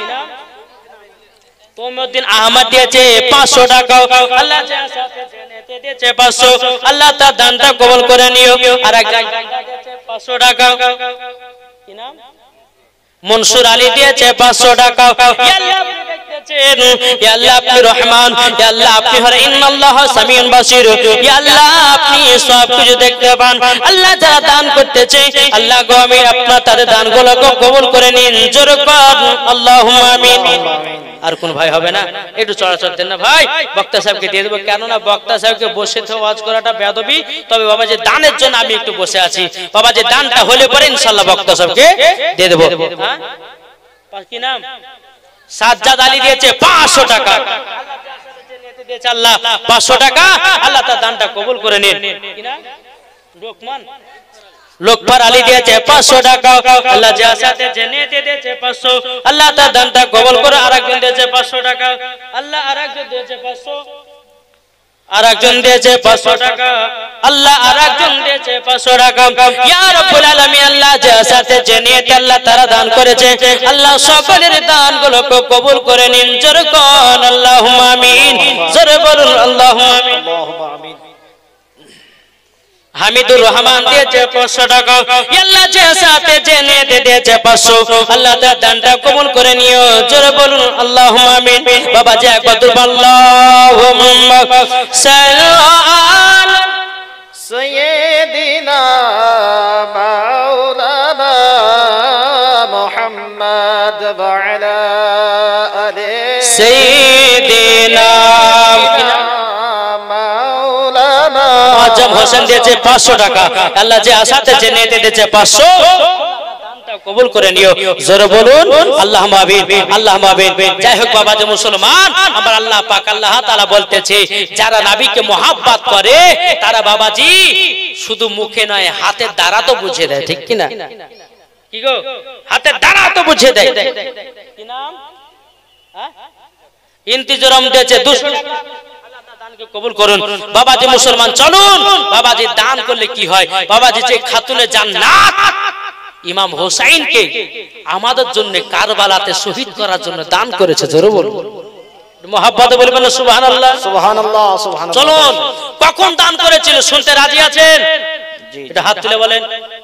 তোমদ্দিন আহমদ দিয়েছে পাঁচশো টাকা, আল্লাহ দিয়েছে পাঁচশো, আল্লাহ তার দানটা কবুল করে নিও। আর একজন পাঁচশো টাকা, কি নাম? মনসুর আলী দিয়েছে পাঁচশো টাকা। ইয়া আল্লাহ আপনি রহমান, ইয়া আল্লাহ আপনি হর ইন্নাল্লাহ সামিউন বাসীর, ইয়া আল্লাহ আপনি সব কিছু দেখতে পান। আল্লাহ যারা দান করতেছে আল্লাহ গো আমি আপনার তাদের দানগুলোকে কবুল করে নিন, জোরে কর আল্লাহুম্মা আমিন। আর কোন ভাই হবে না? একটু চড়াচড় দেন না ভাই, বক্তা সাহেবকে দিয়ে দেবো। কেননা বক্তা সাহেবকে বসে থেকে ওয়াজ করাটা বেয়াদবি। তবে বাবা যে দানের জন্য আমি একটু বসে আছি, বাবা যে দানটা হলে পরে ইনশাআল্লাহ বক্তা সাহেবকে দিয়ে দেবো। হ্যাঁ কি নাম? সাজ্জাদ আলী দিয়েছে পাঁচশো টাকা, আল্লাহ পাঁচশো টাকা, আল্লাহ তার দানটা কবুল করে নিন। কি নাম? লোকমান লোকপার আলী দিয়েছে পাঁচশো টাকা, আল্লাহ যা সাথে জেনে দিয়েছে পাঁচশো, আল্লাহ তার দানটা কবুল করে। আরেকজন দিয়েছে পাঁচশো টাকা, আল্লাহ আরেকজন দিয়েছে পাঁচশো, আরেকজন দিয়েছে পাঁচশো টাকা, আল্লাহ আরেকজন দিয়েছে পাঁচশো টাকা। ইয়া রাব্বুল আলামিন, আল্লাহ যা সাথে জেনে আল্লাহ তারা দান করেছে, আল্লাহ সকলের দানগুলোকে কবুল করে নিন, জোরে কোন আল্লাহুম্মা আমিন। জোরে বলুন আল্লাহুম্মা আমিন। হামিদুর রহমান দিয়েছে পাঁচশো টাকা, আল্লাহ যে সাথে জেনে দিয়েছে পাঁচশো, আল্লাহ তার দানটা কবুল করে নিও, জোরে বলুন আল্লাহুম্মা আমিন। বাবা যে একবার আল্লাহুম্মা সাল্লি আলা সাইয়্যিদিনা মাওলানা মুহাম্মদ ওয়া আলা আলি সাইয়্যিদিনা আজম হোসেন দিয়েছে পাঁচশো টাকা, আল্লাহ যে আসাতে জেনে দিয়েছে পাঁচশো, দানটা কবুল করে নিও, জোরে বলুন আল্লাহুম্মা আমিন, আল্লাহুম্মা আমিন। যাই হোক বাবা যে মুসলমান, আমার আল্লাহ পাক আল্লাহ তাআলা বলতেছে, যারা নবীকে মহব্বত করে তারা বাবাজি শুধু মুখে নয় হাতের দ্বারা তো বুঝে দেয়, ঠিক কি না? কি গো, হাতের দ্বারা তো বুঝে দেয়। কি নাম? হ্যাঁ ইন্তিজরম দিয়েছে দুশো টাকা, কবুল করুন। বাবাজি মুসলমান চলুন, বাবাজি দান করলে কি হয়? বাবাজি যে খাতুনে জান্নাত ইমাম হোসাইনকে আমাদের জন্য কারবালাতে শহীদ করার জন্য দান করেছে, জোরে বলুন মোহাব্বতে বলবেন সুবহানাল্লাহ। সুবহানাল্লাহ সুবহানাল্লাহ। চলুন কখন দান করেছিল শুনতে রাজি আছেন? এটা হাত তুলে বলেন,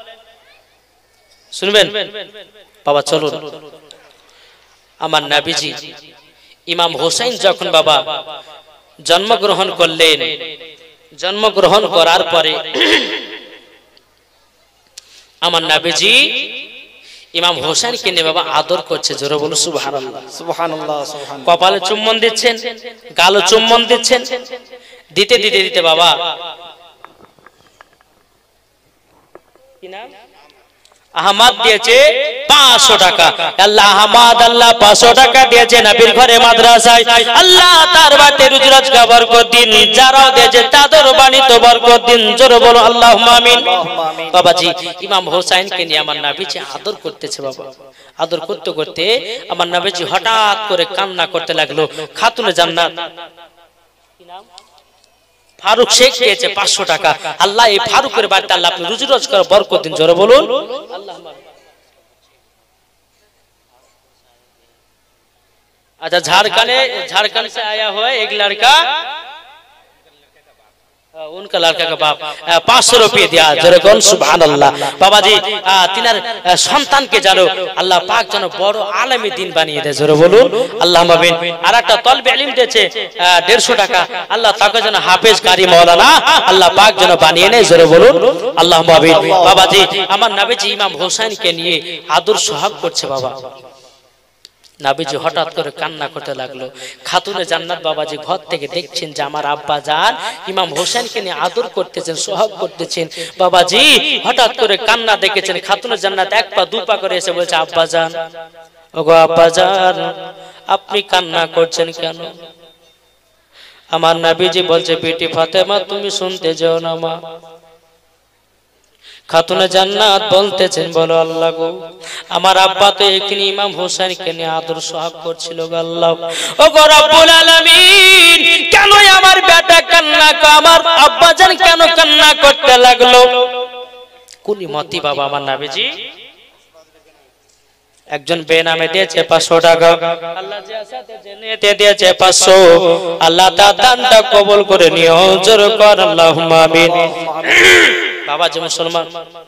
শুনবেন বাবা। চলুন, আমার নবীজি ইমাম হোসেন যখন বাবা জন্মগ্রহণ করলেন, জন্মগ্রহণ করার পরে আমার নবীজি ইমাম হোসেনকে নিয়ে বাবা আদর করছে। জোরে বলুন সুবহানাল্লাহ। সুবহানাল্লাহ সুবহানাল্লাহ। কপালে চুম্বন দিচ্ছেন, গালে চুম্বন দিচ্ছেন, দিতে দিতে দিতে বাবা কি নাম আহমদ দিয়েছে পাঁচশো টাকা। আল্লাহ আহমদ আল্লাহ পাঁচশো টাকা দিয়েছে নবীর ঘরে মাদ্রাসায়। আল্লাহ তার বাড়িতে রুজি রোজগার বরকত দিন, যারাও দিয়েছে তাদের বাণীতে বরকত দিন। জোরে বলো আল্লাহুম্মা আমিন। বাবাজি ইমাম হোসেনকে নিয়ে আমার নবীজি আদর করতেছে বাবা। আদর করতে করতে আমার নবীজি হঠাৎ করে কান্না করতে লাগলো। খাতুনে জান্নাত ফারুক শেখ দিয়েছে পাঁচশো টাকা। আল্লাহ এই ফারুকের বাড়িতে আল্লাহ আপনি রুজি রোজগার বরকত দিন। জোরে বলুন। अच्छा झारखंड झारखंड से आया हुआ है एक लड़का, उनका लड़का का बाप पाँच सौ रुपये दिया। जरे कौन सुभान अल्लाह। बाबा जी तिनार संतान के जानो अल्लाह पाक जानो बड़ो आलमी दिन बानिए दे। जरे बोलून अल्लाह माबिन। আর একটা তলবে ইলম দিয়েছে দেড়শো টাকা। আল্লাহ তাকে যেন হাফেজ কারি মাওলানা আল্লাহ পাক যেন বানিয়ে নেয়। জোরে বলুন আল্লাহ মাবিন। বাবা জি আমার নবীজি ইমাম হোসেনকে নিয়ে আদর সোহাগ করছে বাবা। নবীজি হঠাৎ করে কান্না করতে লাগলো। খাতুনে জান্নাত বাবাজি ঘর থেকে দেখছেন যে আমার আব্বা জান ইমাম হোসেনকে নিয়ে আদর করতেছেন, সোহাগ করতেছেন। বাবাজি হঠাৎ করে কান্না দেখেছেন। খাতুনে জান্নাত এক পা দু পা করে এসে বলছে আব্বা জান, ওগো আব্বা জান আপনি কান্না করছেন কেন? আমার নবীজি বলছে বেটি ফাতেমা তুমি শুনতে যাও না মা। খাতুনে জান্নাত বলতেছেন বলো আল্লাহ গো আমার আব্বা তো এখানে ইমাম হোসেনকে নিয়ে আদর সোহাগ করছিল গো আল্লাহ। ও গো রব্বুল আলামিন কেন আমার বেটা কান্না করে, আমার আব্বা জান কেন কান্না করতে লাগলো? কোনি মতি বাবা আমার নবীজি একজন বেনামে দিয়েছে পাঁচশো টাকা। আল্লাহ যে আসাতে জেনেতে দিয়েছে পাঁচশো। আল্লাহ তার দানটা কবুল করে নিও। জোরে কর আল্লাহুম্মা আমিন। বাবা যে মুসলমান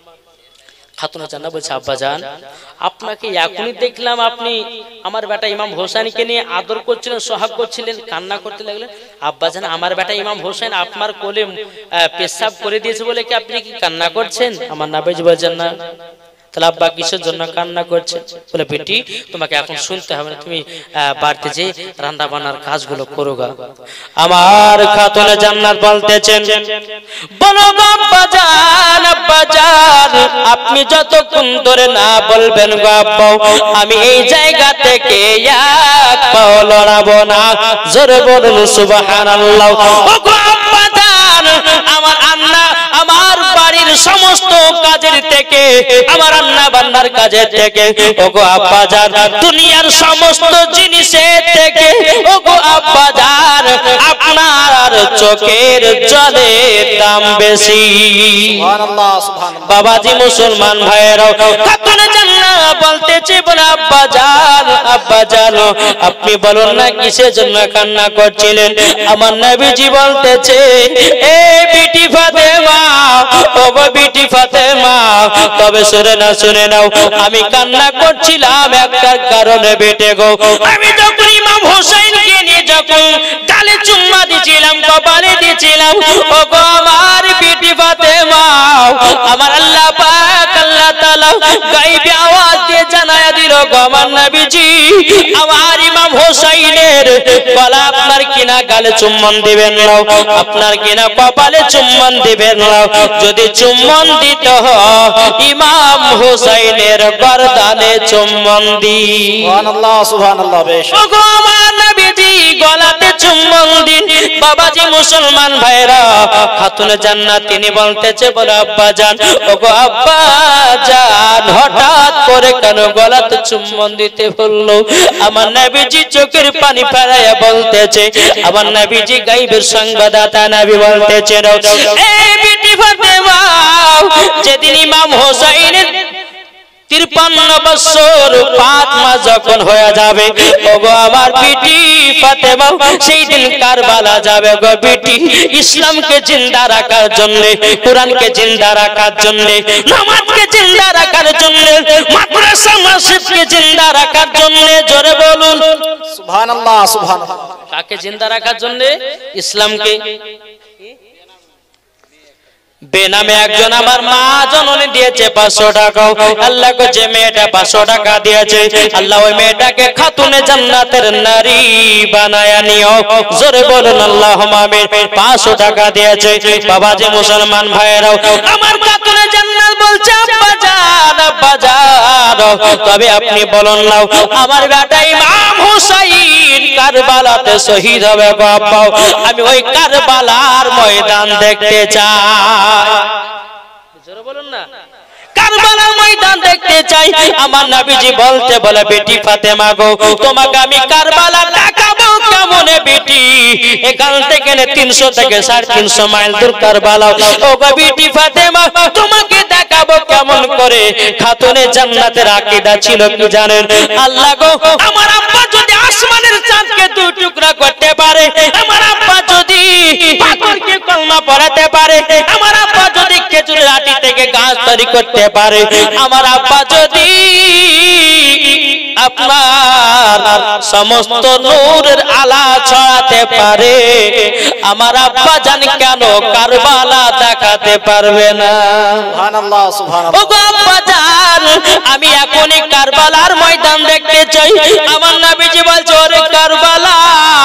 খাতুনে জান্নাত বলছে আব্বা জান আপনাকে এখনই দেখলাম আপনি আমার বেটা ইমাম হোসেনকে নিয়ে আদর করছিলেন, সোহাগ করছিলেন, কান্না করতে লাগলেন। আব্বা জান আমার বেটা ইমাম হোসেন আপনার কোলে পেশাব করে দিয়েছে বলে কি আপনি কি কান্না করছেন? আমার নবীজি বলছেন না। তাহলে আব্বা কিসের জন্য কান্না করছে? বলে বেটি তোমাকে এখন শুনতে হবে না, তুমি বাড়িতে যে রান্না বান্নার কাজগুলো করো গা। আমার খাতুনে জান্নাত বলতেছেন বলো গো আব্বা জান, আব্বা জান আপনি যতক্ষণ ধরে না বলবেন গো আব্বা আমি এই জায়গা থেকে এক পাও লড়াবো না। জোরে বলুন সুবহানাল্লাহ। ও গো আব্বা জান আমার আন্না আমার বাড়ির সমস্ত কাজের থেকে, আমার রান্না বান্নার কাজের থেকে, ওগো আব্বা জান দুনিয়ার সমস্ত জিনিসের থেকে ওগো আব্বা জান আপনার চোখের জলের দাম বেশি। সুবহানাল্লাহ সুবহানাল্লাহ। বাবাজি মুসলমান ভাইয়েরাও খাতুনে জান্নাত বলতেছে বলে আব্বা জান, আব্বা জান আপনি বলুন না কিসের জন্য কান্না করছিলেন? আমার নবীজি বলতেছে এ বিটি ফাতেমা, ওগো বিটি ফাতেমা তবে শুনে না শুনে নাও আমি কান্না করছিলাম একটা কারণে বেটে গো। আমি যখন ইমাম হোসেনকে নিয়ে যখন গালে চুম্মা দিছিলাম, কপালে দিছিলাম, ওগো আমার বিটি ফাতেমা আমার আল্লাহ পাক আল্লাহ তাআলা গায়বী আওয়াজ দিয়ে জানায়া দিল গো আমার নবীজি আমার ইমাম হোসেনের গলা আপনার কিনা গালে চুম্বন দিবেন না, আপনার কিনা কপালে চুম্বন দিবেন না। যদি চুম্বন দিতে হয় ইমাম হোসেনের গর্দানে চুম্বন দি। সুবহানাল্লাহ সুবহানাল্লাহ। বেশ ওগো আমার নবীজি গলাতে চুম্বন দিন। বাবাজি মুসলমান ভাইরা খাতুনে জান্নাত তিনি বলতেছে বলে আব্বা জান, ওগো আব্বা জান হঠাৎ করে কেন গলাতে চুম্বন দিতে বললো? আমার নবীজি চোখের পানি ফেলাইয়া বলতেছে, আমার নবীজি গায়বের সংবাদদাতা নবী বলতেছে এই বিটি ফাতেমা যেদিন ইমাম হোসেনের তিপ্পান্ন বছর পাঁচ মাস যখন হয়ে যাবে ওগো আমার বিটি ফাতেমা সেই দিন কারবালা যাবে গো বিটি ইসলামকে জিন্দা রাখার জন্য কোরআনকে জিন্দা রাখার জন্য নামাজকে জিন্দা রাখার জন্য মাদ্রাসা মসজিদকে জিন্দা রাখার জন্য জোরে বলুন সুবহানাল্লাহ সুবহানাল্লাহ কাকে জিন্দা রাখার জন্য ইসলামকে বেনামে একজন আমার মা জননী দিয়েছে পাঁচশো টাকা আল্লাহ গো যে মেয়েটা পাঁচশো টাকা দিয়েছে আল্লাহ ওই মেয়েটাকে খাতুনে জান্নাতের নারী বানায়া নিও জোরে বলুন আল্লাহুম্মা আমিন পাঁচশো টাকা দিয়েছে বাবাজি মুসলমান ভাইরাও আমার খাতুনে জান্নাত বলছে আব্বা জান আব্বা জান তবে আপনি বলুন নাও আমার বেটা ইমাম হুসাইন কারবালাতে শহীদ হবে গো আব্বা আমি ওই কারবালার ময়দান দেখতে চাই জোরে বলুন না কারবালার ময়দান দেখতে চাই আমার নবীজি বলতে বলে বেটি ফাতেমা গো তোমাকে আমি কারবালা দেখাবো কেমনে বেটি এখান থেকে তিনশো থেকে সাড়ে তিনশো মাইল দূর কারবালা ও গো বেটি ফাতেমা তোমাকে দেখাবো কেমন করে খাতুনে জান্নাতের আকীদা ছিল কি জানেন আল্লাহ গো আমার আব্বা যদি আসমানের চাঁদকে দুই টুকরা করতে পারে আমার আব্বা যদি পাথরকে কলমা পড়াতে পারে আমার আব্বা যদি খেজুরের আটি থেকে গাছ তৈরি করতে পারে আমার আব্বা যদি আপনার সমস্ত নূরের আলা ছড়াতে পারে আমার আব্বা জান কেন কারবালা দেখাতে পারবে না সুবহানাল্লাহ সুবহানাল্লাহ ওগো আব্বা জান আমি এখনই কারবালার ময়দান দেখতে চাই আমার নবীজি বলছে ওরে কারবালা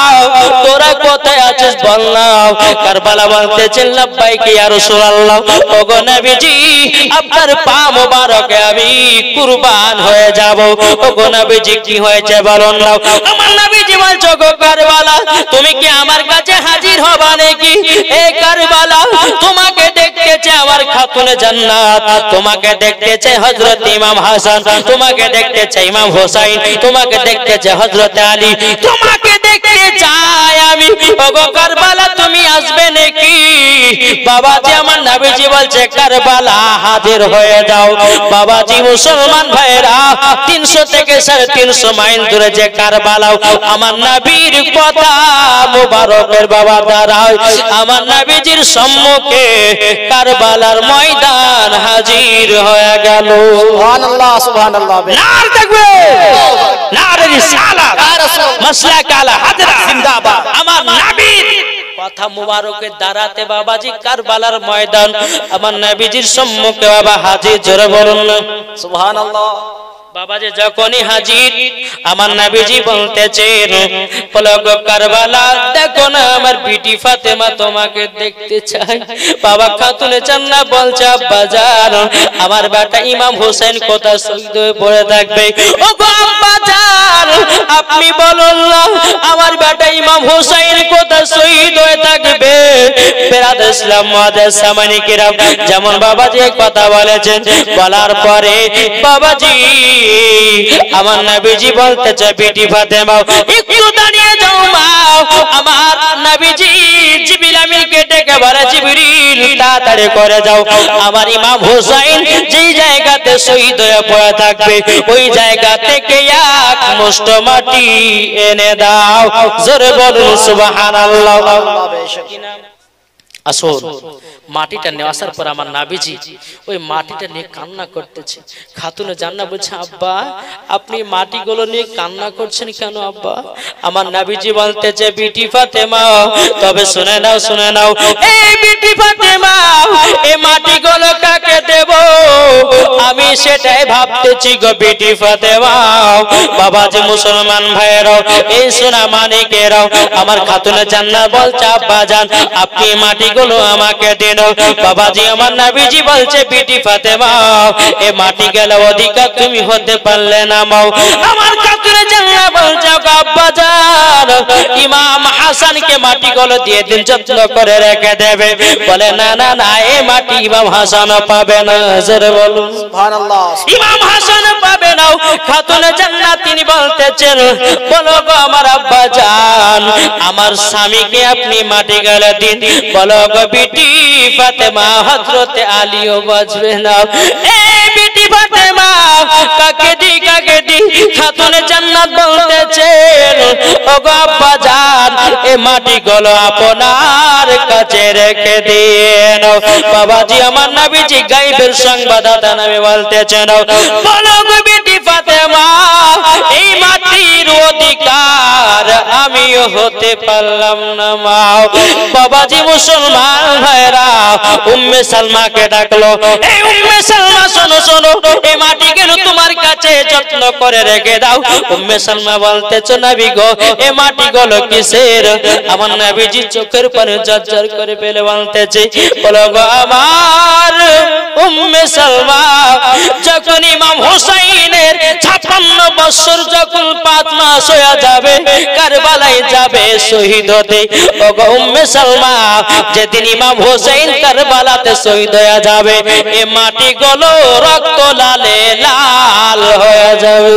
তোরা কোথায় আছিস বল না কারবালা বলতেছেন লাব্বাইক ইয়া রাসূলুল্লাহ ওগো নবীজি আপনার পা মোবারকে আমি কুরবান হয়ে যাব ওগো নবীজি কি হয়েছে বলুন না আমার নবীজি বলছে ওগো কারবালা তুমি কি আমার কাছে হাজির হবা নাকি এই কারবালা তোমাকে দেখতে চাই আমার খাতুনে জান্নাত তোমাকে দেখতে চাই হযরত ইমাম হাসান তোমাকে দেখতে চাই ইমাম হোসেন তোমাকে দেখতে চাই হযরত আলী তোমাকে দেখতে চাই আমি ওগো কারবালা তুমি আসবে নাকি বাবাজি আমার নবীজি বলছে কারবালা হাজির হয়ে যাও বাবাজি মুসলমান ভাইরা তিনশো থেকে সাড়ে তিনশো মাইল দূরে যে কারবালা আমার নবীর কথা মুবারকের বাবা দাঁড়ায় আমার নবীজির সম্মুখে কারবালার ময়দান হাজির হয়ে গেল সুবহানাল্লাহ সুবহানাল্লাহ নার দেখবে নার রিসালাত মাসলাক আলা হাজরা জিন্দাবাদ আমার নবীর কথা মুবারকের দাঁড়াতে বাবাজি কারবালার ময়দান আমার নবীজির সম্মুখে বাবা হাজির জোরে বলুন না সুবহানাল্লাহ বাবাজি যখনই হাজির আমার নবীজি বলতেছেন পলক কারবালা দেখো না আমার বিটি ফাতেমা তোমাকে দেখতে চাই বাবা খাতুনে জান্নাত বলছে আব্বা জান আমার বেটা ইমাম হোসেন কোথা শহীদ হয়ে পড়ে থাকবে ওগো আব্বা জান আপনি বলুন না আমার বেটা ইমাম হোসেন কোথা শহীদ হয়ে থাকবে বেরাদ ইসলাম মুআদ্দাস সামানি কিরাম যেমন বাবাজি কথা বলেছেন বলার পরে বাবাজি আমার নবীজি বলতেছে বেটি ফাতেমা একটু দাঁড়িয়ে যাও মা আমার নবীজি জিবরিল আমিনকে ডেকে বলে জিবরিল তাড়াতাড়ি করে যাও আমার ইমাম হোসেন যেই জায়গাতে শহীদ হয়ে পড়ে থাকবে ওই জায়গা থেকে এক মুষ্ট মাটি এনে দাও জোরে বলুন সুবহানাল্লাহ আসুন মাটিটা নিয়ে আসার পর আমার নবীজি ওই মাটিটা নিয়ে কান্না করতেছে খাতুনে জান্নাত বলছে আব্বা আপনি মাটিগুলো নিয়ে কান্না করছেন কেন আব্বা আমার নবীজি বলতেছে বিটি ফাতেমা তবে শুনে নাও শুনে নাও এই বিটি ফাতেমা এই মাটিগুলো কাকে দেব আমি সেটাই ভাবতেছি গো বিটি ফাতেমা বাবাজি মুসলমান ভাইরাও এই সোনা মানিকেরাও আমার খাতুনে জান্নাত বলছে আব্বা জান আপনি মাটি গুলো আমাকে দিন বাবাজি আমার নবীজি বলছে বিটি ফাতেমা এ মাটি গেল অধিকার তুমি হতে পারলে না মাও আমার খাতুনে জান্নাত বলছে আব্বা জান ইমাম হাসান কে মাটি গুলো দিয়ে দিন যত্ন করে রেখে দেবে বলে না না না এই মাটি ইমাম হাসান পাবে না জোরে বলুন সুবহানাল্লাহ ইমাম হাসান পাবে না খাতুনে জান্নাত তিনি বলতেছেন বলো গো আমার আব্বা জান আমার স্বামীকে আপনি মাটি গেলে দিন বলো গো বিটি ফাতেমা হযরত আলীও বাঁচবে না এই বিটি ফাতেমা কাকে দিক কাকে দি খাতুনে জান্নাত বলতেছেন ওগো আব্বা জান এই মাটি গুলো আপনার কাছে রেখে দিন বাবাজি আমার নবীজি গায়বের সংবাদদাতা নামে বলতেছেন বলো গো বিটি ফাতেমা এই মাটির অধিকার আমিও হতে পারলাম না মা বাবাজি মুসলমান ভাইরা উম্মে সালমাকে ডাকলো এই উম্মে সালমা শোনো শোনো এই মাটি কেন তোমার কাছে যত্ন করে রেখে দাও উম্মে সালমা বলতেছে নবী গো এই মাটি গুলো কিসের আমার নবীজি চোখের পানি ঝরঝর করে ফেলে বলতেছে বলো গো আমার উম্মে সালমা যখন ইমাম হুসাইনের ছাপ্পান্ন বছর যখন পাঁচ মাস হয়ে যাবে কারবালায় যাবে শহীদ হতে ওগো উম্মে সালমা যেদিন ইমাম হুসাইন কারবালাতে শহীদ হয়ে যাবে এই মাটিগুলো রক্ত লালে লাল হয়ে যাবে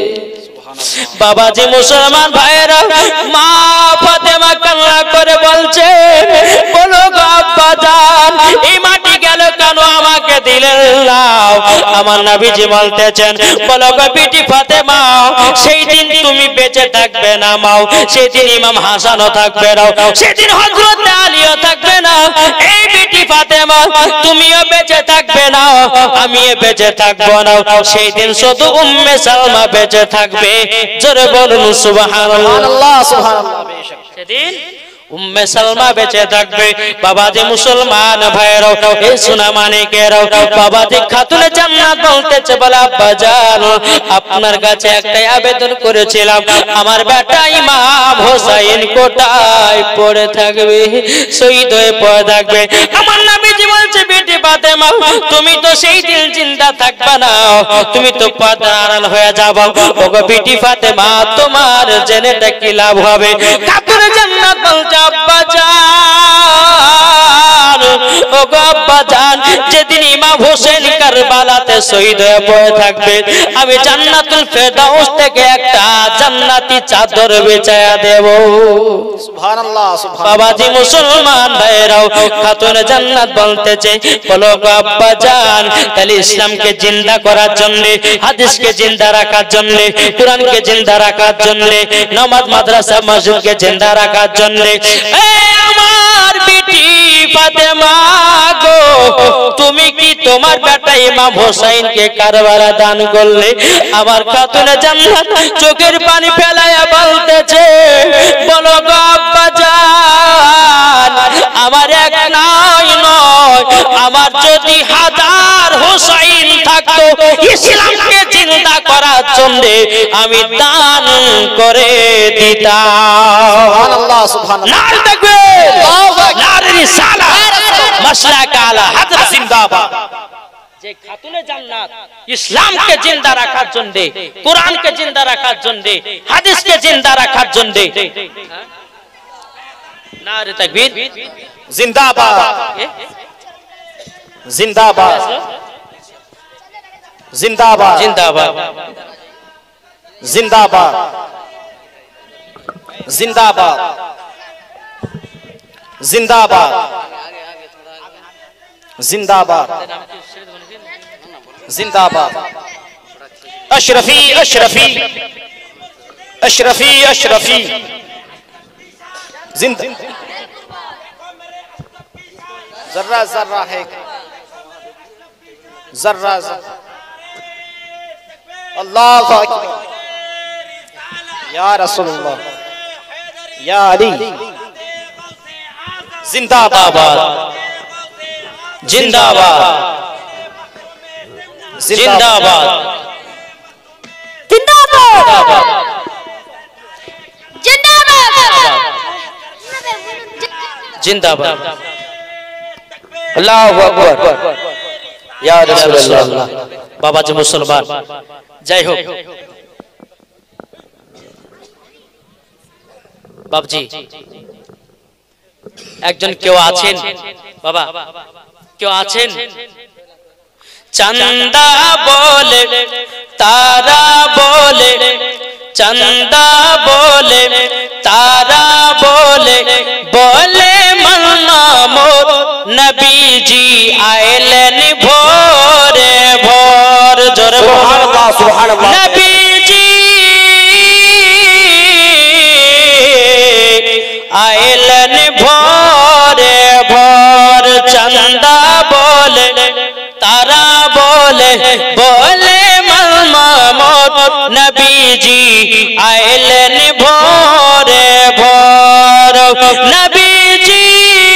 বাবাজি মুসলমান ভাইরা মা ফাতেমা কান্না করে বলছে বলো গো আব্বা জান এই মাটি গেল কেন আমাকে দিলেন না আমার নবীজি বলতেছেন বলো গো বিটি ফাতেমা সেই দিন তুমি বেঁচে থাকবে না মাও সেই দিন ইমাম হাসানও থাকবে না সেই দিন হযরত আলীও থাকবে না এই বিটি ফাতেমা তুমিও বেঁচে থাকবে না আমিও বেঁচে থাকবো না সেই দিন শুধু উম্মে সালমা বেঁচে থাকবে জোরে বলুন সুবহানাল্লাহ সুবহানাল্লাহ বেশক সেদিন উম্মে সালমা বেঁচে থাকবে বাবাজি মুসলমান ভাইরাও এই সোনা মানিকেরাও বাবাজি খাতুনে জান্নাত বলতেছে বলে আব্বা জান আপনার কাছে একটাই আবেদন করেছিলাম আমার বেটা ইমাম হোসেন কোটায় পড়ে থাকবে শহীদ হয়ে পড়ে থাকবে আমার নবীজি বলছে বেটি ফাতেমা তুমি তো সেই দিন জিন্দা থাকবে না তুমি তো পর্দার আড়াল হয়ে যাবে ওগো বেটি ফাতেমা তোমার জেনেটা কি লাভ হবে খাতুনে জান্নাত বলছে আব্বা জান ওগো আব্বা জান যেদিন ইমাম হোসেন কারবালাতে শহীদ হয়ে পড়ে থাকবে আমি জান্নাতুল ফেরদাউস থেকে একটা জান্নাতি চাদর বিছায়া দেব সুবহানাল্লাহ সুবহানাল্লাহ বাবাজি মুসলমান ভাইরাও খাতুনে জান্নাত বলতেছে বলো গো আব্বা জান তাহলে ইসলামকে জিন্দা করার জন্য হাদিসকে জিন্দা রাখার জন্য কোরআনকে জিন্দা রাখার জন্য নামাজ মাদ্রাসা মসজিদকে জিন্দা রাখার জন্য এই আমার বিটি ফাতেমা গো তুমি কি তোমার বেটা ইমাম হোসেনকে কারবালা দান করলে আমার খাতুনে জান্নাত চোখের পানি ফেলায়া বলতেছে বলো গো আব্বা জান আমার এক নয় নয় আমার যদি হাজার হোসেন থাকতো ইসলামকে জিন্দা করার জন্য আমি দান করে দিতাম সুবহানাল্লাহ সুবহানাল্লাহ নারে তাকবীর নারে রিসালাত মাশরাক আলা হযরত জিন্দাবাদ যে খাতুনে জান্নাত ইসলামকে জিন্দা রাখার জন্য কোরআনকে জিন্দা রাখার জন্য হাদিসকে জিন্দা রাখার জন্য নারে তাকবীর জিন্দাবাদ জিন্দাবাদ জিন্দাবাদ জিন্দাবাদ জিন্দাবাদ जिंदाबाद जिंदाबाद जिंदाबाद जिंदाबाद अशरफी अशरफी अशरफी अशरफी जिंदा जर्रा जर्रा है जर्रा जर्रा अल्लाह अकबर या रसूलुल्लाह या अली जिंदाबाद जिंदाबाद जिंदाबाद जिंदाबाद जिंदाबाद अल्लाहु अकबर या রাসূলুল্লাহ বাবাজি মুসলমান যাই হোক বাবজি একজন কেউ আছেন বাবা কেউ আছেন চন্দা বলে তারা বলে চন্দা বলে তারা বলে বলে মন্না মোর নবীজি আইলেন ভোরে ভোর জোরে সুবহানাল্লাহ সুবহানাল্লাহ নবী তারা বলে বলে মামুদ নবীজি আইলেন ভোরে ভোর নবীজি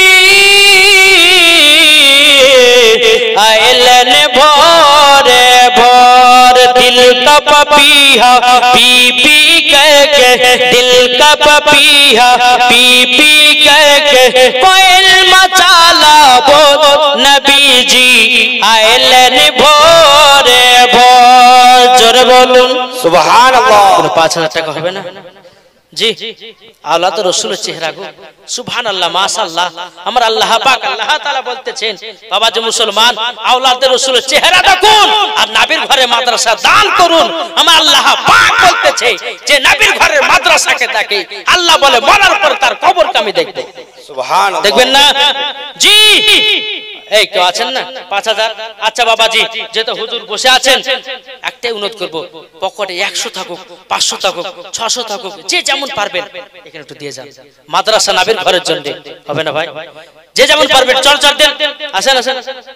আইলেন ভোরে ভোর দিল का पपीहा पी पी कह के दिल का पपीहा पी पी कह के कोयल मचाला बोल नबी जी आइलन भोरे भोर जोरे बोलुन सुभान अल्लाह কোনো पाँच हजार টাকা হবে না जी আল্লাহ তো রাসূলের চেহারা গো সুবহানাল্লাহ মাশাআল্লাহ আমার আল্লাহ পাক আল্লাহ তাআলা বলতেছেন বাবা যে মুসলমান আওলাদের রাসূলের চেহারা দেখুন আর নবীর ঘরে মাদ্রাসা দান করুন আমার আল্লাহ পাক বলতেছে যে নবীর ঘরে মাদ্রাসাকে দেখে আল্লাহ বলে মরার পর তার কবরকে আমি দেখব सुभान अल्लाह দেখবেন না জি এই কেউ আছেন না পাঁচ হাজার আচ্ছা বাবাজি যেহেতু হুজুর বসে আছেন একটাই অনুরোধ করব পকেটে একশো থাকুক পাঁচশো থাকুক ছশো থাকুক যে যেমন পারবেন এখানে একটু দিয়ে যান মাদ্রাসা নবীর ঘরের জন্য হবে না ভাই যে যেমন পারবেন চল চল দেন আসেন আসেন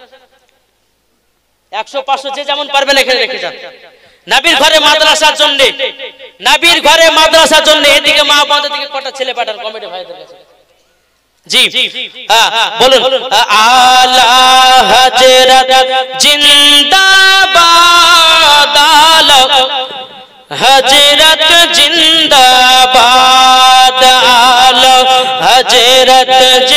একশো পাঁচশো যে যেমন পারবেন এখানে রেখে যান নবীর ঘরে মাদ্রাসার জন্য নবীর ঘরে মাদ্রাসার জন্য এদিকে মা বাবা দিকে কটা ছেলে পাঠান কমিটি ভাইদের কাছে जी हाँ बोलুন आला हजरत जिंदाबाद आला हजरत जिंदाबाद आला हजरत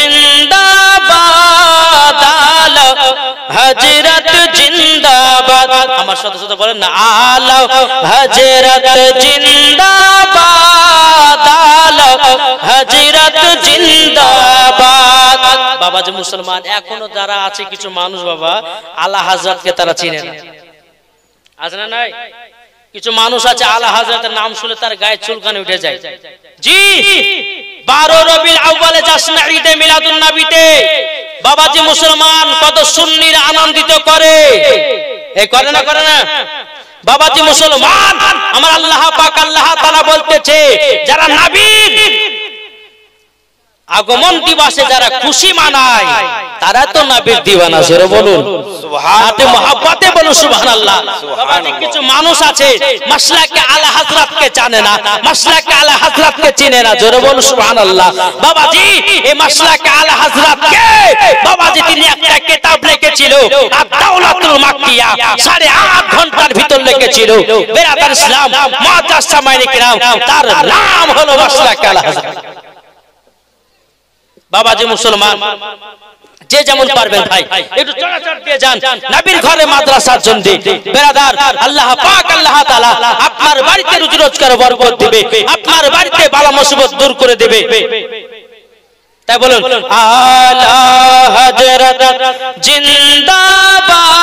जिंदाबाद आला हजरत जिंदाबाद আমার সাথে সাথে বলেন না আলা হযরত জিন্দাবাদ আলা হযরত জিন্দাবাদ বাবা যে মুসলমান এখনো যারা আছে কিছু মানুষ বাবা আলা হযরতকে তারা চিনে না আছে না নাই কিছু মানুষ আছে আলা হযরতের নাম শুনে তার গায়ে চুলকানি উঠে যায় জি বারো রবিউল আউয়ালে যাস না ঈদে মিলাদুন নবীতে বাবাজি মুসলমান কত সুন্নিরা আনন্দিত করে এই করে না করে না বাবাজি মুসলমান আমার আল্লাহ পাক আল্লাহ তাআলা বলতেছে যারা নবীর আগমন দিবসে যারা খুশি মানায় তারা তো নবীর দিওয়ানা জোরে বলুন সুবহানাল্লাহ মহব্বতে বলুন সুবহানাল্লাহ বাবাজি কিছু মানুষ আছে মাসলাকে আলা হযরতকে জানে না মাসলাকে আলা হযরতকে চিনে না জোরে বলুন সুবহানাল্লাহ বাবাজি এই মাসলাকে আলা হযরতকে বাবাজি তিনি একটা কিতাব লিখেছিল আদ-দাওলাতুল মাক্কিয়া সাড়ে আট ঘন্টার ভিতর লিখেছিল বেরাদার ইসলাম মুআজ্জাজ সামাইনে কিরাম তার নাম হলো মাসলাকে আলা হযরত বাবাজি মুসলমান যে যেমন পারবেন ভাই একটু চড়াচড় দিয়ে যান নবীর ঘরে মাদ্রাসার জন্য বেরাদার আল্লাহ পাক আল্লাহ তাআলা আপনার বাড়িতে রুজি রোজগার বরকত দিবে আপনার বাড়িতে বালা মুসিবত দূর করে দিবে তাই বলুন আলা হযরত জিন্দাবাদ